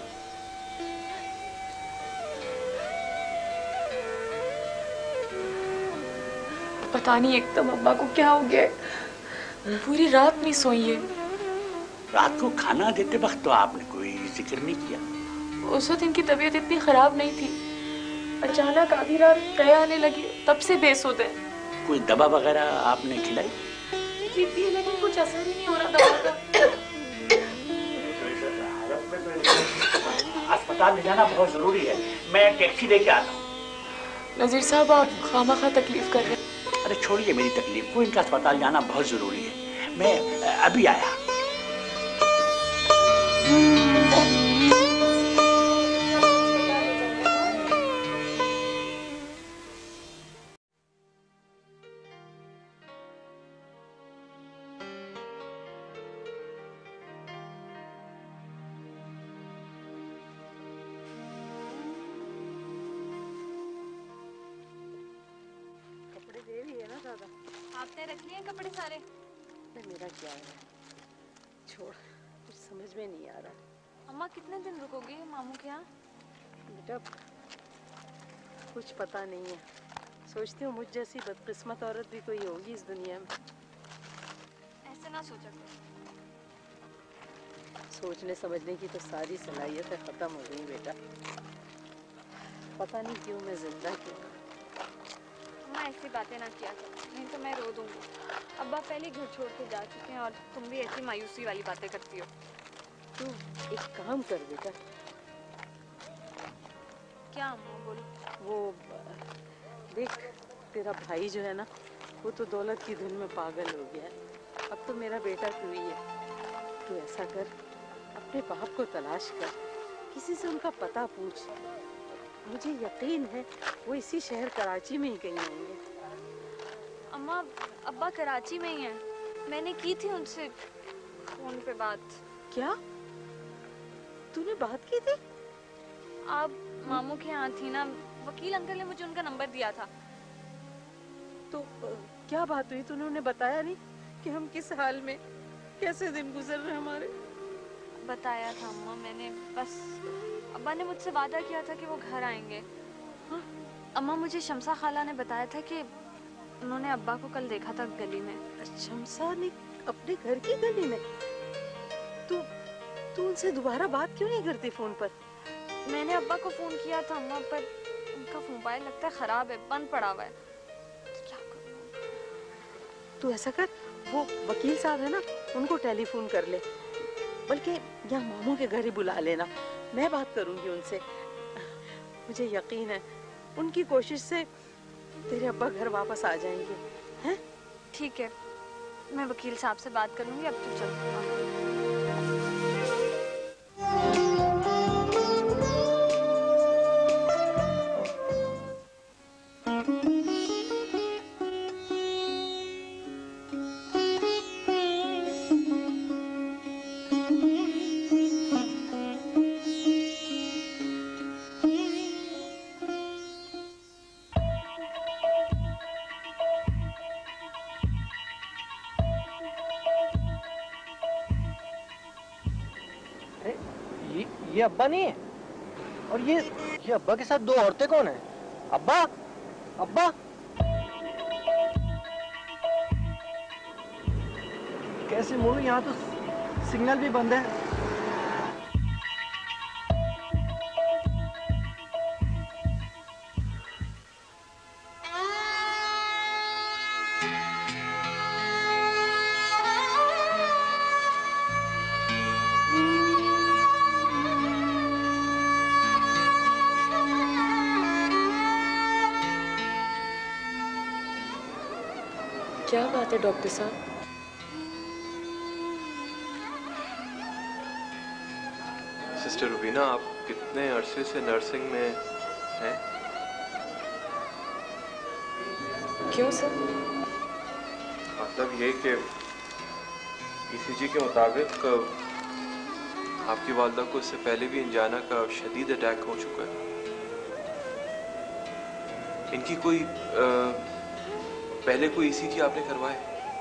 पता नहीं एकदम अम्मा को क्या हो गया, पूरी रात नहीं सोई है। रात को खाना देते वक्त तो आपने कोई जिक्र नहीं किया। उस वक्त इनकी तबीयत इतनी खराब नहीं थी, अचानक आधी रात कै आने लगी, तब से बेसुध है। कोई दवा वगैरह आपने खिलाई? जी थी, लेकिन कुछ असर ही नहीं हो रहा दवा का। अस्पताल ले जाना बहुत जरूरी है। मैं टैक्सी लेके आता हूँ। नजीर साहब, आप खामखा तकलीफ कर रहे हैं। अरे छोड़िए मेरी तकलीफ को, इनका अस्पताल जाना बहुत जरूरी है। मैं अभी आया। आपने रख लिए कपड़े सारे? मेरा क्या है, छोड़, कुछ समझ में नहीं आ रहा। अम्मा कितने दिन रुकोगे मामू के यहाँ? बेटा कुछ पता नहीं है। सोचती हूँ मुझ जैसी बदकिस्मत औरत भी कोई होगी इस दुनिया में। ऐसे ना सोचा करो। सोचने समझने की तो सारी सलाहियतें खत्म हो गई बेटा। पता नहीं क्यों मैं जिंदा क्यों। अम्मा ऐसी बातें ना किया करो, नहीं तो मैं रो दूंगी। अब्बा पहले घर छोड़ के जा चुके हैं और तुम भी ऐसी मायूसी वाली बातें करती हो। तू एक काम कर बेटा। क्या अम्मा बोलो? वो देख, तेरा भाई जो है ना, वो तो दौलत की धुन में पागल हो गया है। अब तो मेरा बेटा तू ही है। तू ऐसा कर, अपने बाप को तलाश कर, किसी से उनका पता पूछ। मुझे यकीन है वो इसी शहर कराची में ही कहीं होंगे। अम्मा, अब्बा कराची में ही हैं। मैंने की थी उनसे फोन पे बात। क्या तूने बात की थी? आप मामू के यहाँ थी ना, वकील अंकल ने मुझे उनका नंबर दिया था। तो क्या बात हुई? तूने उन्हें बताया नहीं कि हम किस हाल में, कैसे दिन गुजर रहे हमारे? बताया था अम्मा मैंने, बस अब्बा ने मुझसे वादा किया था कि वो घर आएंगे। हाँ? अम्मा, मुझे शमसा खाला ने बताया था कि उन्होंने अब्बा को कल देखा था गली में। शमसा ने अपने घर की गली में? तू तू उनसे दोबारा बात क्यों नहीं करती फोन पर? मैंने अब्बा को फोन किया था अम्मा, पर उनका मोबाइल लगता है खराब है, बंद पड़ा हुआ है। क्या करूं? तू ऐसा कर, वो वकील साहब है ना, उनको टेलीफोन कर ले, बल्कि यहाँ मामू के घर ही बुला लेना। मैं बात करूंगी उनसे। मुझे यकीन है उनकी कोशिश से तेरे अब्बा घर वापस आ जाएंगे। हैं? ठीक है, मैं वकील साहब से बात कर लूंगी। अब तो चल। ये अब्बा नहीं है? और ये ये अब्बा के साथ दो औरतें कौन है? अब्बा, अब्बा, कैसे मुड़ू? यहाँ तो सिग्नल भी बंद है। क्या बात है डॉक्टर साहब? सिस्टर रुबीना, आप कितने अरसे से नर्सिंग में हैं? क्यों सर? मतलब ये कि ईसीजी के मुताबिक आपकी वालदा को इससे पहले भी इंजाना का शदीद अटैक हो चुका है। इनकी कोई आ, पहले कोई ईसीजी आपने करवाया?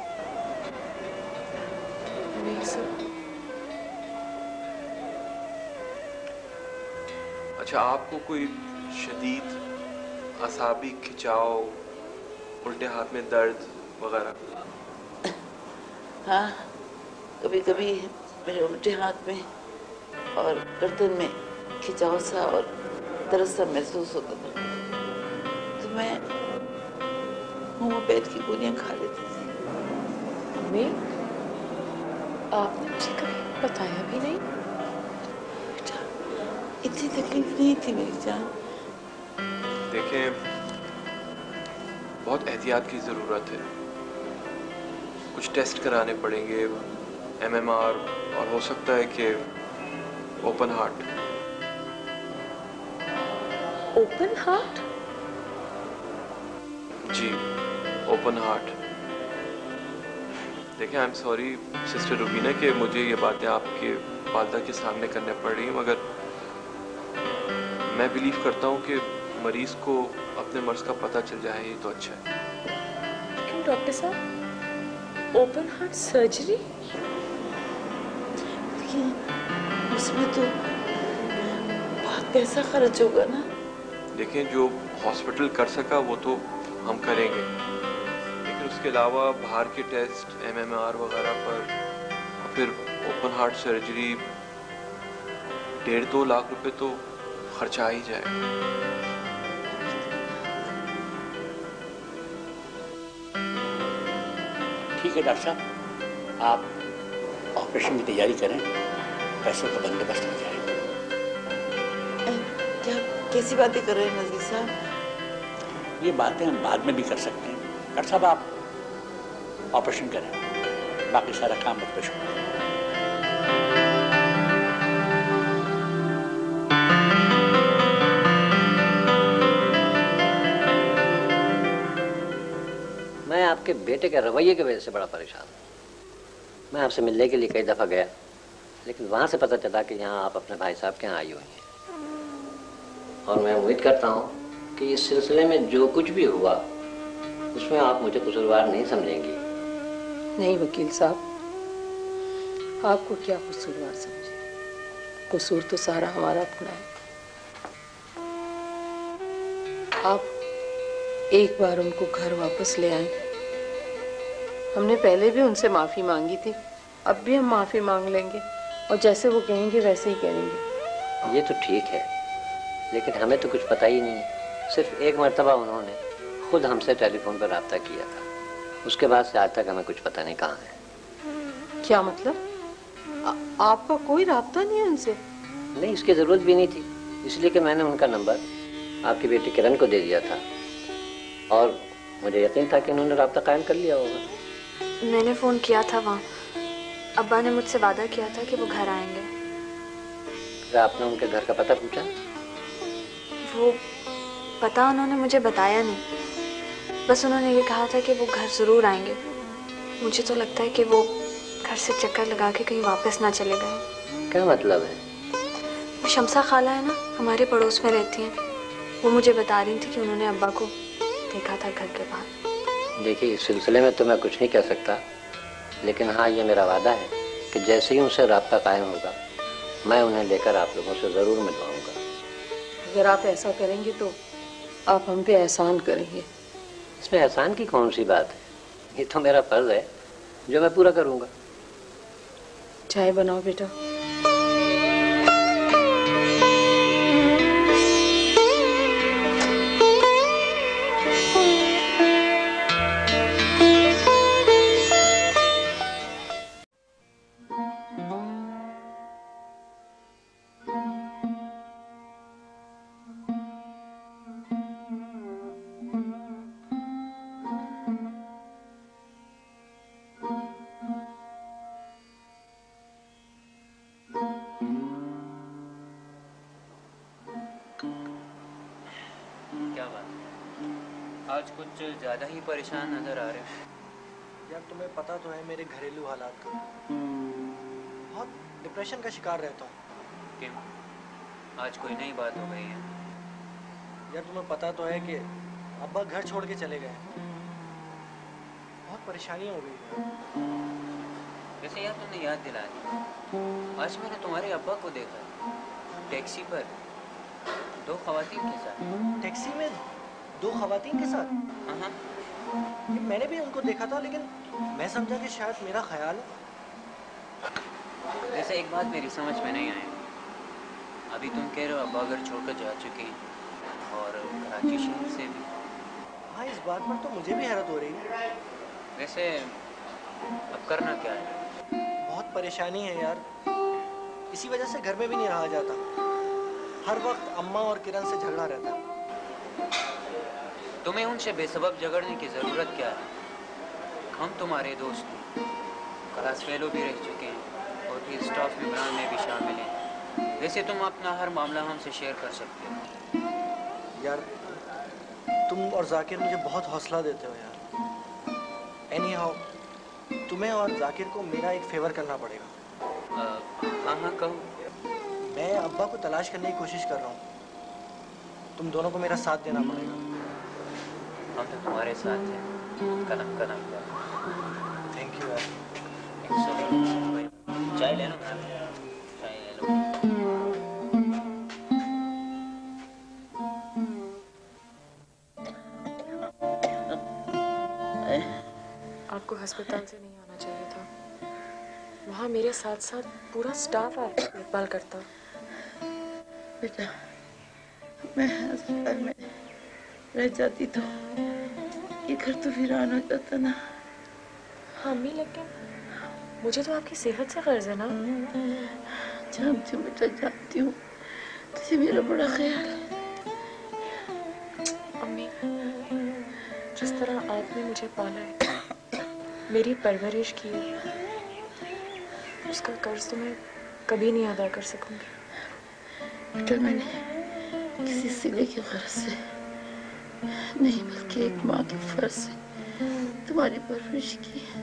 नहीं सर। अच्छा, आपको कोई शदीद असाबी खिंचाव, उल्टे हाथ में दर्द वगैरह? हाँ, कभी कभी मेरे उल्टे हाथ में और गर्दन में खिंचाव सा और दर्द सा महसूस होता था, तो मैं होम्योपैथ की गोलियां खा लेती थी। मम्मी, आपने मुझे कभी बताया भी नहीं। बेटा, इतनी तकलीफ नहीं थी मेरी जान। देखें, बहुत एहतियात की ज़रूरत है। कुछ टेस्ट कराने पड़ेंगे, एम एम आर, और हो सकता है कि ओपन हार्ट। Open heart? जी, ओपन हार्ट। देखिए, I am sorry sister Rubina कि मुझे ये बातें आपके वालदा के सामने करने पड़ रही हैं, मगर मैं बिलीव करता हूँ कि मरीज को अपने मर्ज का पता चल जाए, ये तो अच्छा है। क्यों डॉक्टर साहब, ओपन हार्ट सर्जरी? लेकिन उसमें तो बहुत पैसा खर्च होगा ना। देखिए, जो हॉस्पिटल कर सका वो तो हम करेंगे, लेकिन उसके अलावा बाहर के टेस्ट, एम एम आर वगैरह पर, और फिर ओपन हार्ट सर्जरी, डेढ़ दो लाख रुपए तो खर्चा आ ही जाएगा। ठीक है डॉक्टर साहब, आप ऑपरेशन की तैयारी करें, पैसों का बंदोबस्त हो जाएगा। क्या कैसी बातें कर रहे हैं नजीर साहब? ये बातें हम बाद में भी कर सकते हैं। डॉक्टर साहब, आप ऑपरेशन करें, बाकी सारा काम मुझ पे छोड़। मैं आपके बेटे के रवैये की वजह से बड़ा परेशान हूँ। मैं आपसे मिलने के लिए कई दफ़ा गया, लेकिन वहाँ से पता चला कि यहाँ आप अपने भाई साहब के यहाँ आई हुई हैं, और मैं उम्मीद करता हूँ कि इस सिलसिले में जो कुछ भी हुआ उसमें आप मुझे कसूरवार नहीं समझेंगी। नहीं वकील साहब, आपको क्या कसूरवार समझे? कसूर तो सारा हमारा अपना है। आप एक बार उनको घर वापस ले आए। हमने पहले भी उनसे माफी मांगी थी, अब भी हम माफी मांग लेंगे, और जैसे वो कहेंगे वैसे ही करेंगे। ये तो ठीक है, लेकिन हमें तो कुछ पता ही नहीं है। सिर्फ एक मर्तबा उन्होंने खुद हमसे टेलीफोन पर रब्ता किया था, उसके बाद से आज तक हमें कुछ पता नहीं कहाँ है। क्या मतलब? आ, आपका कोई राब्ता नहीं है उनसे? नहीं, इसकी ज़रूरत भी नहीं थी, इसलिए कि मैंने उनका नंबर आपकी बेटी किरण को दे दिया था, और मुझे यकीन था कि उन्होंने राब्ता कायम कर लिया होगा। मैंने फ़ोन किया था वहाँ, अब्बा ने मुझसे वादा किया था कि वो घर आएंगे। फिर आपने उनके घर का पता पूछा? वो पता उन्होंने मुझे बताया नहीं, बस उन्होंने ये कहा था कि वो घर ज़रूर आएंगे। मुझे तो लगता है कि वो घर से चक्कर लगा के कहीं वापस ना चले गए। क्या मतलब है? वो शमसा खाला है ना, हमारे पड़ोस में रहती हैं, वो मुझे बता रही थी कि उन्होंने अब्बा को देखा था घर के बाहर। देखिए, इस सिलसिले में तो मैं कुछ नहीं कह सकता, लेकिन हाँ, ये मेरा वादा है कि जैसे ही उनसे राब्ता कायम होगा मैं उन्हें लेकर आप लोगों से ज़रूर मिलवाऊंगा। अगर आप ऐसा करेंगे तो आप हम पे एहसान करेंगे। इसमें एहसान की कौन सी बात है? ये तो मेरा फर्ज है जो मैं पूरा करूंगा। चाय बनाओ बेटा। आज कुछ ज़्यादा ही परेशान नज़र आ रहे हैं। यार, तुम्हें पता तो है मेरे घरेलू हालात का, बहुत डिप्रेशन का शिकार रहता हूँ। क्यों? आज कोई नई बात हो गई है? यार, तुम्हें पता तो है कि अब्बा घर छोड़ के चले गए, बहुत परेशानी हो गई है। वैसे यार, तुमने याद दिला दी, आज मैंने तुम्हारे अब्बा को देखा टैक्सी पर दो खवातीन के साथ। टैक्सी में दो खवातीन के साथ? हाँ, ये मैंने भी उनको देखा था, लेकिन मैं समझा कि शायद मेरा ख्याल है। वैसे एक बात मेरी समझ में नहीं आई, अभी तुम कह रहे हो अब्बा घर छोड़कर जा चुके हैं और कराची शहर से भी। हाँ, इस बात पर तो मुझे भी हैरत हो रही है। वैसे अब करना क्या है? बहुत परेशानी है यार, इसी वजह से घर में भी नहीं रहा जाता। हर वक्त अम्मा और किरण से झगड़ा रहता है। तुम्हें उनसे बेसबब झगड़ने की जरूरत क्या है? हम तुम्हारे दोस्त हैं, क्लास फेलो भी रह चुके हैं और फिर स्टाफ मेंबरान में भी शामिल हैं। वैसे तुम अपना हर मामला हमसे शेयर कर सकते हो। यार तुम और जाकिर मुझे बहुत हौसला देते हो यार। एनी हाउ तुम्हें और जाकिर को मेरा एक फेवर करना पड़ेगा। हाँ हाँ कहो। मैं अब्बा को तलाश करने की कोशिश कर रहा हूँ, तुम दोनों को मेरा साथ देना पड़ेगा। हम तो तुम्हारे साथ हैं, कदम कदम पर। थैंक यू यार। चाय ले लो, चाय ले लो। आपको अस्पताल से नहीं आना चाहिए था। वहाँ मेरे साथ साथ पूरा स्टाफ आपकी देखभाल करता। बेटा मैं अस्पताल में रह जाती तो ये घर तो वीरान हो जाता ना। हाँ अम्मी, लेकिन मुझे तो आपकी सेहत से गर्ज है ना। जानती हूँ बेटा, जानती हूँ, तुझे मेरा बड़ा ख्याल है। अम्मी, जिस तरह आपने मुझे पाला है, मेरी परवरिश की है, उसका कर्ज तो मैं कभी नहीं अदा कर सकूंगी। बेटा मैंने किसी सिले की गर्ज से नहीं, बल्कि एक माँ के फर्ज से तुम्हारी परवरिश की है।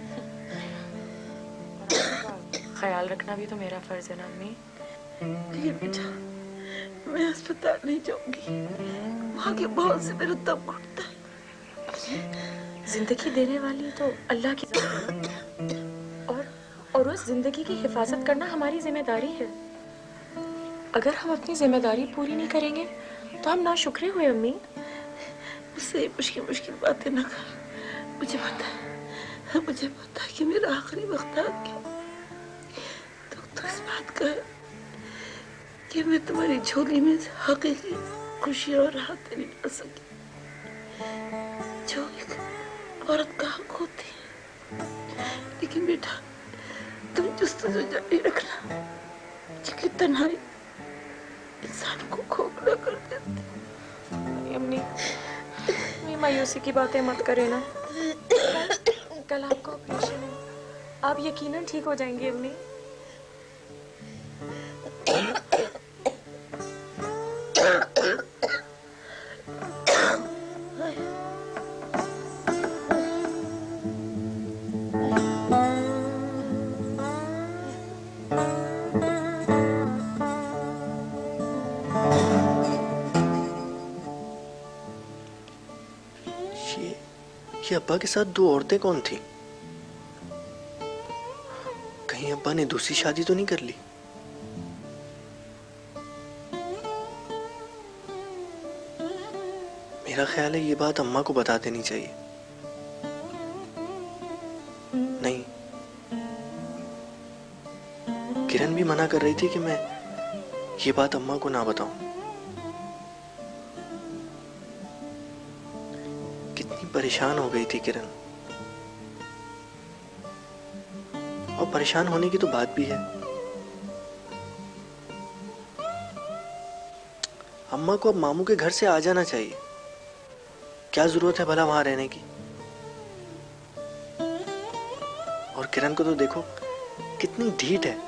ख्याल रखना भी तो मेरा फर्ज है ना अम्मी। लेकिन बेटा मैं अस्पताल नहीं जाऊंगी, वहाँ के बहुत से मेरा दम घुटता है। जिंदगी देने वाली तो अल्लाह की जात है, और और उस जिंदगी की हिफाजत करना हमारी जिम्मेदारी है। अगर हम अपनी जिम्मेदारी पूरी नहीं करेंगे तो हम नाशुक्रे हुए अम्मी। मुझसे मुश्किल मुश्किल बातें ना कर। मुझे पता है, मुझे पता है कि मेरा आखिरी वक्त आ गया। तो, तो इस बात का है कि मैं तुम्हारी झोली में हकीकी खुशी और राहत नहीं ला सकी, जो एक औरत का हक होती है। लेकिन बेटा तुम जुस्तजू जारी रखना, क्योंकि तन्हाई इंसान को खोखला कर देती। अम्मी, ये मायूसी की बातें मत करें ना। कल आपको ऑपरेशन है, आप यकीनन ठीक हो जाएंगे अम्मी। ये अब्बा के साथ दो औरतें कौन थी? कहीं अब्बा ने दूसरी शादी तो नहीं कर ली? मेरा ख्याल है ये बात अम्मा को बता देनी चाहिए। नहीं, किरण भी मना कर रही थी कि मैं ये बात अम्मा को ना बताऊं। परेशान हो गई थी किरण, और परेशान होने की तो बात भी है। अम्मा को अब मामू के घर से आ जाना चाहिए। क्या जरूरत है भला वहां रहने की? और किरण को तो देखो कितनी ढीठ है।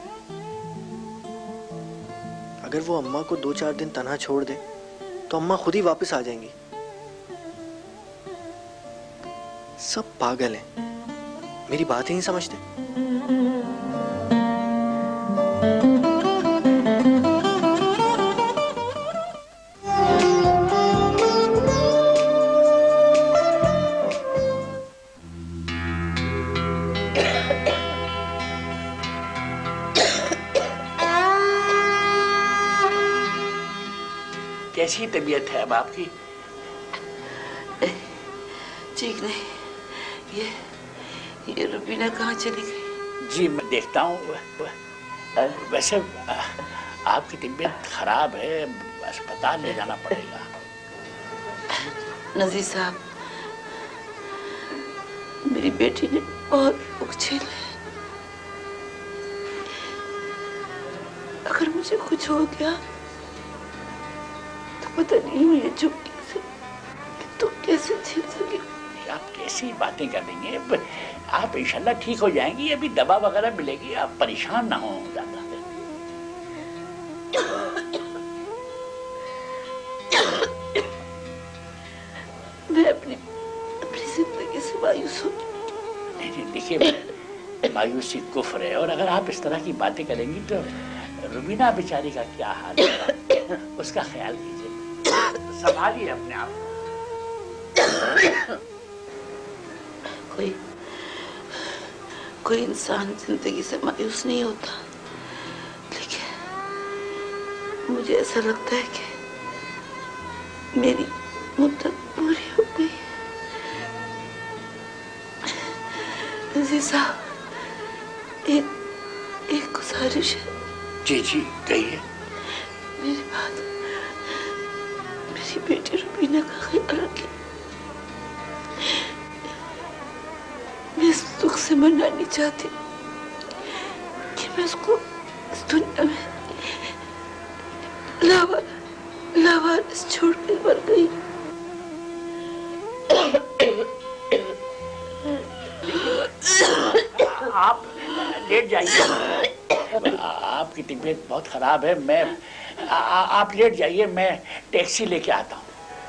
अगर वो अम्मा को दो चार दिन तन्हा छोड़ दे तो अम्मा खुद ही वापस आ जाएंगी। सब पागल हैं, मेरी बात ही नहीं समझते। कैसी तबीयत है अब आपकी? ठीक नहीं। ये ये रुबीना कहाँ चली गई? जी मैं देखता हूँ। वैसे आपकी तबीयत खराब है, अस्पताल ले जाना पड़ेगा। नजीर साहब, मेरी बेटी ने बहुत दुख झेला है। अगर मुझे कुछ हो गया पता नहीं मैं ये चुप कैसे, तो कैसे झेल सके। आप कैसी बातें कर रही हैं? आप इंशाल्लाह ठीक हो जाएंगी, अभी दवा वगैरह मिलेगी, आप परेशान ना हो ज्यादा। मैं अपनी अपनी जिंदगी से मायूस हूँ। नहीं नहीं देखिए, मायूसी कुफ्र है, और अगर आप इस तरह की बातें करेंगी तो रुबीना बेचारी का क्या हाल है, उसका ख्याल कीजिए, संभालिए अपने आप को। कोई कोई इंसान जिंदगी से मायूस नहीं होता, लेकिन मुझे ऐसा लगता है कि मेरी मुद्दत पूरी हो गई। अजीजा, एक एक गुजारिश है। जी जी कहिए। मेरी बात, मेरी बेटी रुबीना का ख्याल रखिए। मैं इस दुख से मरना नहीं चाहती कि मैं उसको इस दुनिया में लावा लावारिस छोड़ के मर गई। आप लेट जाइए, आपकी तबीयत बहुत खराब है। मैं आ, आप लेट जाइए, मैं टैक्सी लेके आता हूँ।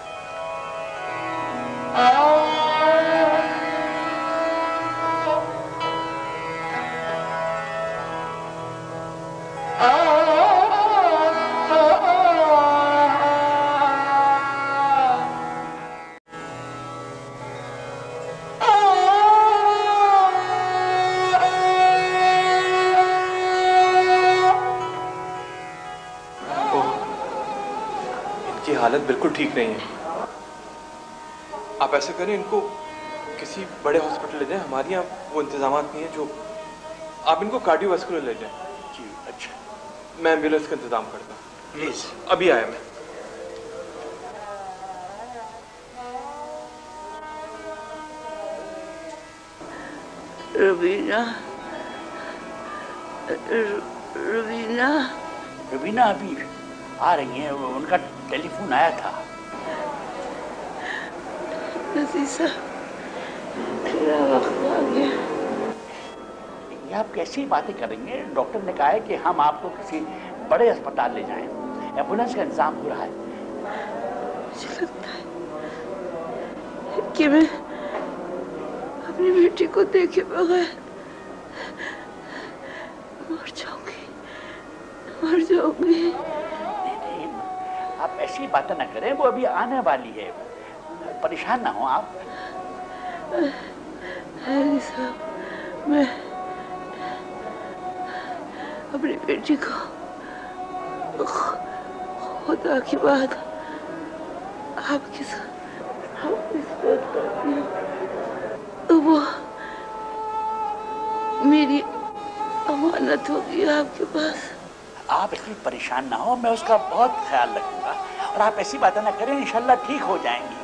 हालत बिल्कुल ठीक नहीं है। आप ऐसा करें, इनको किसी बड़े हॉस्पिटल ले जाएं, हमारे यहाँ वो इंतजाम नहीं है जो। आप इनको कार्डियोवास्कुलर ले जाएं। जी अच्छा, मैं एम्बुलेंस का इंतजाम करता हूँ। प्लीज। अभी आया मैं। रुबीना, रुबीना, रुबीना अभी आ रही हैं, उनका टेलीफोन आया था। अजीजा, मेरा वक्त आ गया। ये आप कैसी बातें कर रही हैं? डॉक्टर ने कहा है कि हम आपको किसी बड़े अस्पताल ले जाएं, एम्बुलेंस का इंतजाम हो रहा है। मुझे लगता है कि मैं अपनी बेटी को देखे बगैर मर जाऊंगी, मर जाऊंगी। आप ऐसी बातें ना करें, वो अभी आने वाली है, परेशान ना हो आप। साहब, मैं अपनी बेटी को खुदा की बात आपके साथ आपके साथ करती हूँ, वो मेरी अमानत होगी आपके पास। आप इतनी परेशान ना हो, मैं उसका बहुत ख्याल रखूंगा, और आप ऐसी बातें ना करें, इंशाल्लाह ठीक हो जाएंगी।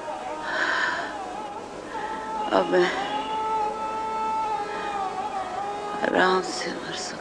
अब मैं आराम से मर सकती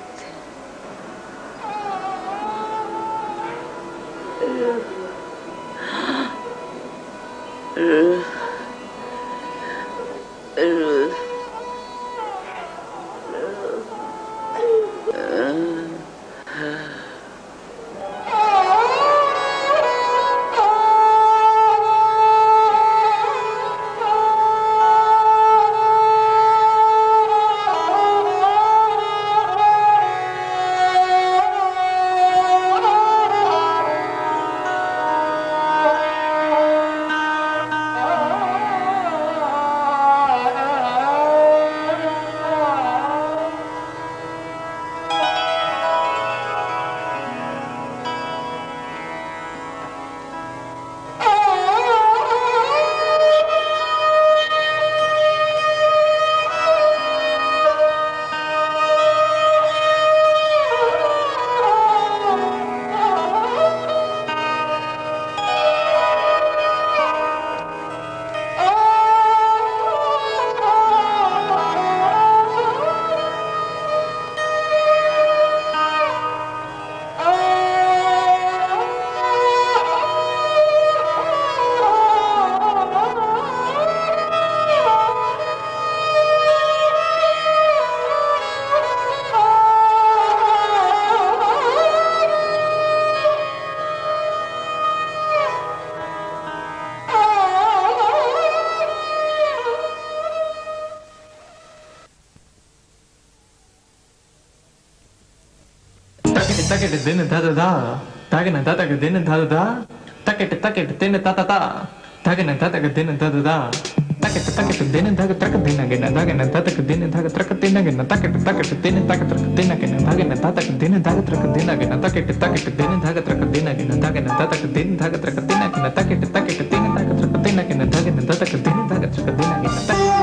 takete takete dene da da da takene tatake dene da da da takete takete dene ta ta ta takene tatake dene da da da takete takete dene da trak dene gena takene tatake dene da trak dene gena takete takete dene da trak dene gena takene tatake dene da trak dene gena takete takete dene da trak dene gena takene tatake dene da trak dene gena takete takete dene da trak dene gena takene tatake dene da trak dene gena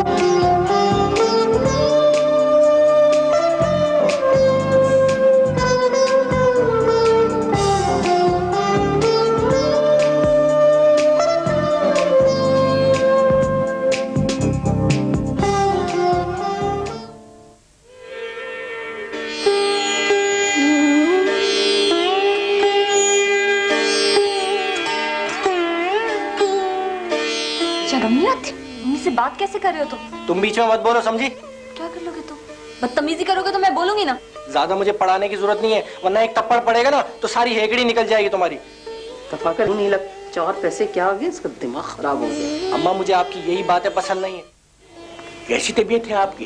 बात कैसे कर रहे हो तुम? तुम बीच में मत बोलो, समझी? क्या कर लोगे तुम? बदतमीजी करोगे तो मैं बोलूंगी ना। ज्यादा मुझे पढ़ाने की जरूरत नहीं है, वरना एक थप्पड़ पड़ेगा ना तो सारी हेकड़ी निकल जाएगी तुम्हारी। तफाकर नहीं लग, चार पैसे क्या आ गए, इसका दिमाग खराब हो गया। अम्मा मुझे आपकी यही बातें पसंद नहीं है। कैसी तबीयत है आपकी?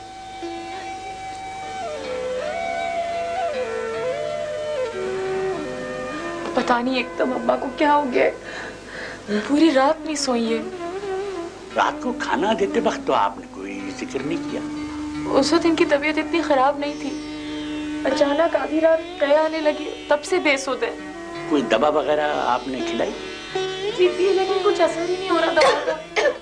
पता नहीं एकदम अम्मा को क्या हो गया, पूरी रात नहीं सोई है। रात को खाना देते वक्त तो आपने कोई जिक्र नहीं किया। उस वक्त इनकी तबीयत इतनी खराब नहीं थी, अचानक आधी रात कह आने लगी, तब से बेसुध है। कोई दवा वगैरह आपने खिलाई? जी थी, लेकिन कुछ असर ही नहीं हो रहा दवा का।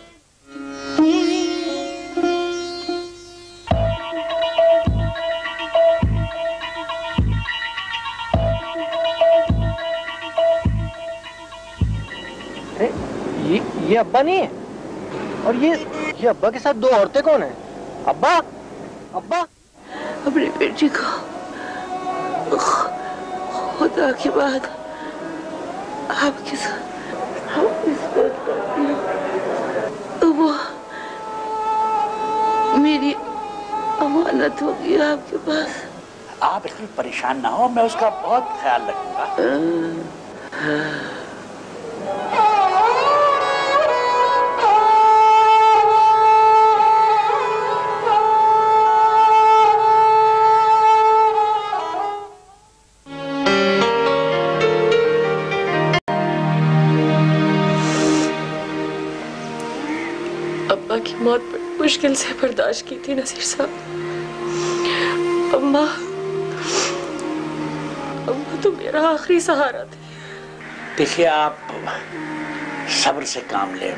अरे ये ये अब्बा नहीं है, और ये ये अब्बा के साथ दो औरतें कौन है? अब्बा अब्बा अपनी बेटी को खुदा की बात आपके साथ वो मेरी अमानत होगी आपके पास। आप इतनी परेशान ना हो, मैं उसका बहुत ख्याल रखूंगा। की मौत बड़ी मुश्किल से बर्दाश्त की थी नसीर साहब। अम्मा अम्मा तो मेरा आखिरी सहारा थी। देखिए, आप सब्र से काम लें।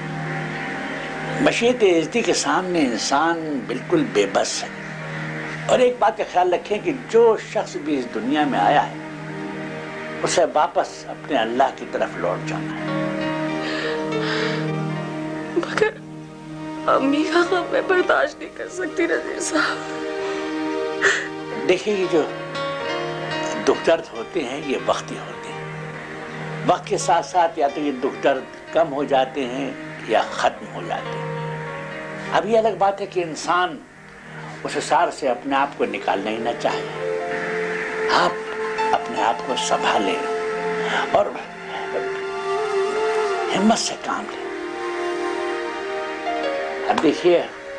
मशीयत इज़्ज़ती के सामने इंसान बिल्कुल बेबस है। और एक बात का ख्याल रखें कि जो शख्स भी इस दुनिया में आया है उसे वापस अपने अल्लाह की तरफ लौट जाना है। मगर अम्मी का गम मैं बर्दाश्त नहीं कर सकती नज़ीर साहब। देखिए, ये जो दुख दर्द होते हैं ये वक्ती होते हैं। वक्त के साथ साथ या तो ये दुख दर्द कम हो जाते हैं या खत्म हो जाते हैं। अब ये अलग बात है कि इंसान उस सार से अपने आप को निकालना ही ना चाहे। आप अपने आप को संभालें और हिम्मत से काम लें। अब देखिए,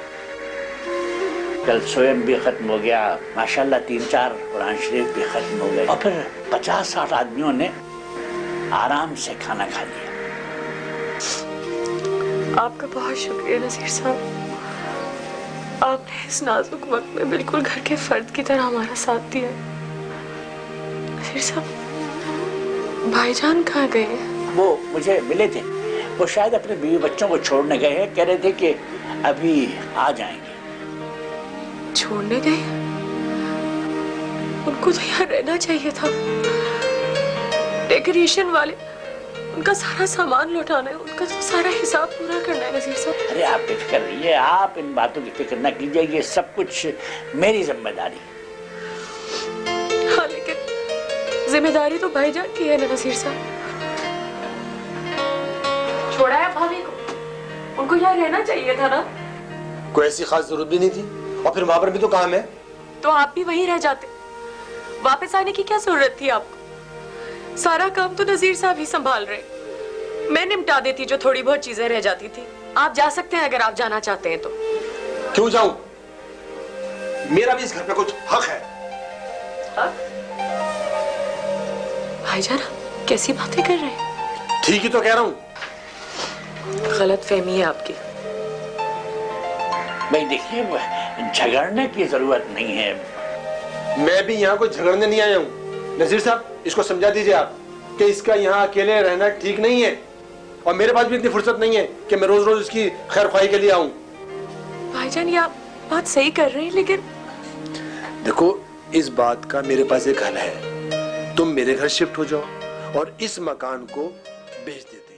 कल सोयम भी खत्म हो गया, माशाल्लाह तीन चार कुरान शरीफ भी खत्म हो गए, और फिर पचास साठ आदमियों ने आराम से खाना खा लिया। आपका बहुत शुक्रिया नसीर साहब, आपने इस नाजुक वक्त में बिल्कुल घर के फर्द की तरह हमारा साथ दिया। नसीर साहब, भाईजान कहाँ गए? वो मुझे मिले थे, वो शायद अपने बीवी बच्चों को छोड़ने गए हैं। कह रहे थे कि अभी आ जाएंगे। छोड़ने गए? उनको तो यहाँ रहना चाहिए था। डेकोरेशन वाले, उनका सारा सामान लौटाना है, उनका तो सारा हिसाब पूरा करना है नसीर साहब। अरे आप बेफिक्र रहिए, आप इन बातों की फिक्र न कीजिए, ये सब कुछ मेरी जिम्मेदारी है। हाँ, लेकिन जिम्मेदारी तो भाईजान की है ना नसीर साहब। छोड़ा है भाभी को, उनको यहाँ रहना चाहिए था ना। कोई ऐसी खास जरूरत भी नहीं थी, और फिर वहां पर भी तो काम है। तो आप भी वहीं रह जाते, वापस आने की क्या जरूरत थी आपको? सारा काम तो नजीर साहब ही संभाल रहे, मैं निपटा देती जो थोड़ी बहुत चीजें रह जाती थी। आप जा सकते हैं अगर आप जाना चाहते हैं तो। क्यों जाऊं? मेरा भी इस घर पे कुछ हक है। हक? भाईजान आप कैसी बातें कर रहे हैं? ठीक ही तो कह रहा हूँ। गलत फहमी है आपकी। भाई देखिए, झगड़ने की जरूरत नहीं है। मैं भी यहाँ कोई झगड़ने नहीं आया हूँ। नजीर साहब, इसको समझा दीजिए आप कि इसका यहाँ अकेले रहना ठीक नहीं है, और मेरे पास भी इतनी फुर्सत नहीं है कि मैं रोज रोज इसकी खैर ख्वाही के लिए आऊँ। भाईजान ये आप बात सही कर रहे हैं, लेकिन देखो, इस बात का मेरे पास एक हल है। तुम मेरे घर शिफ्ट हो जाओ और इस मकान को बेच देते।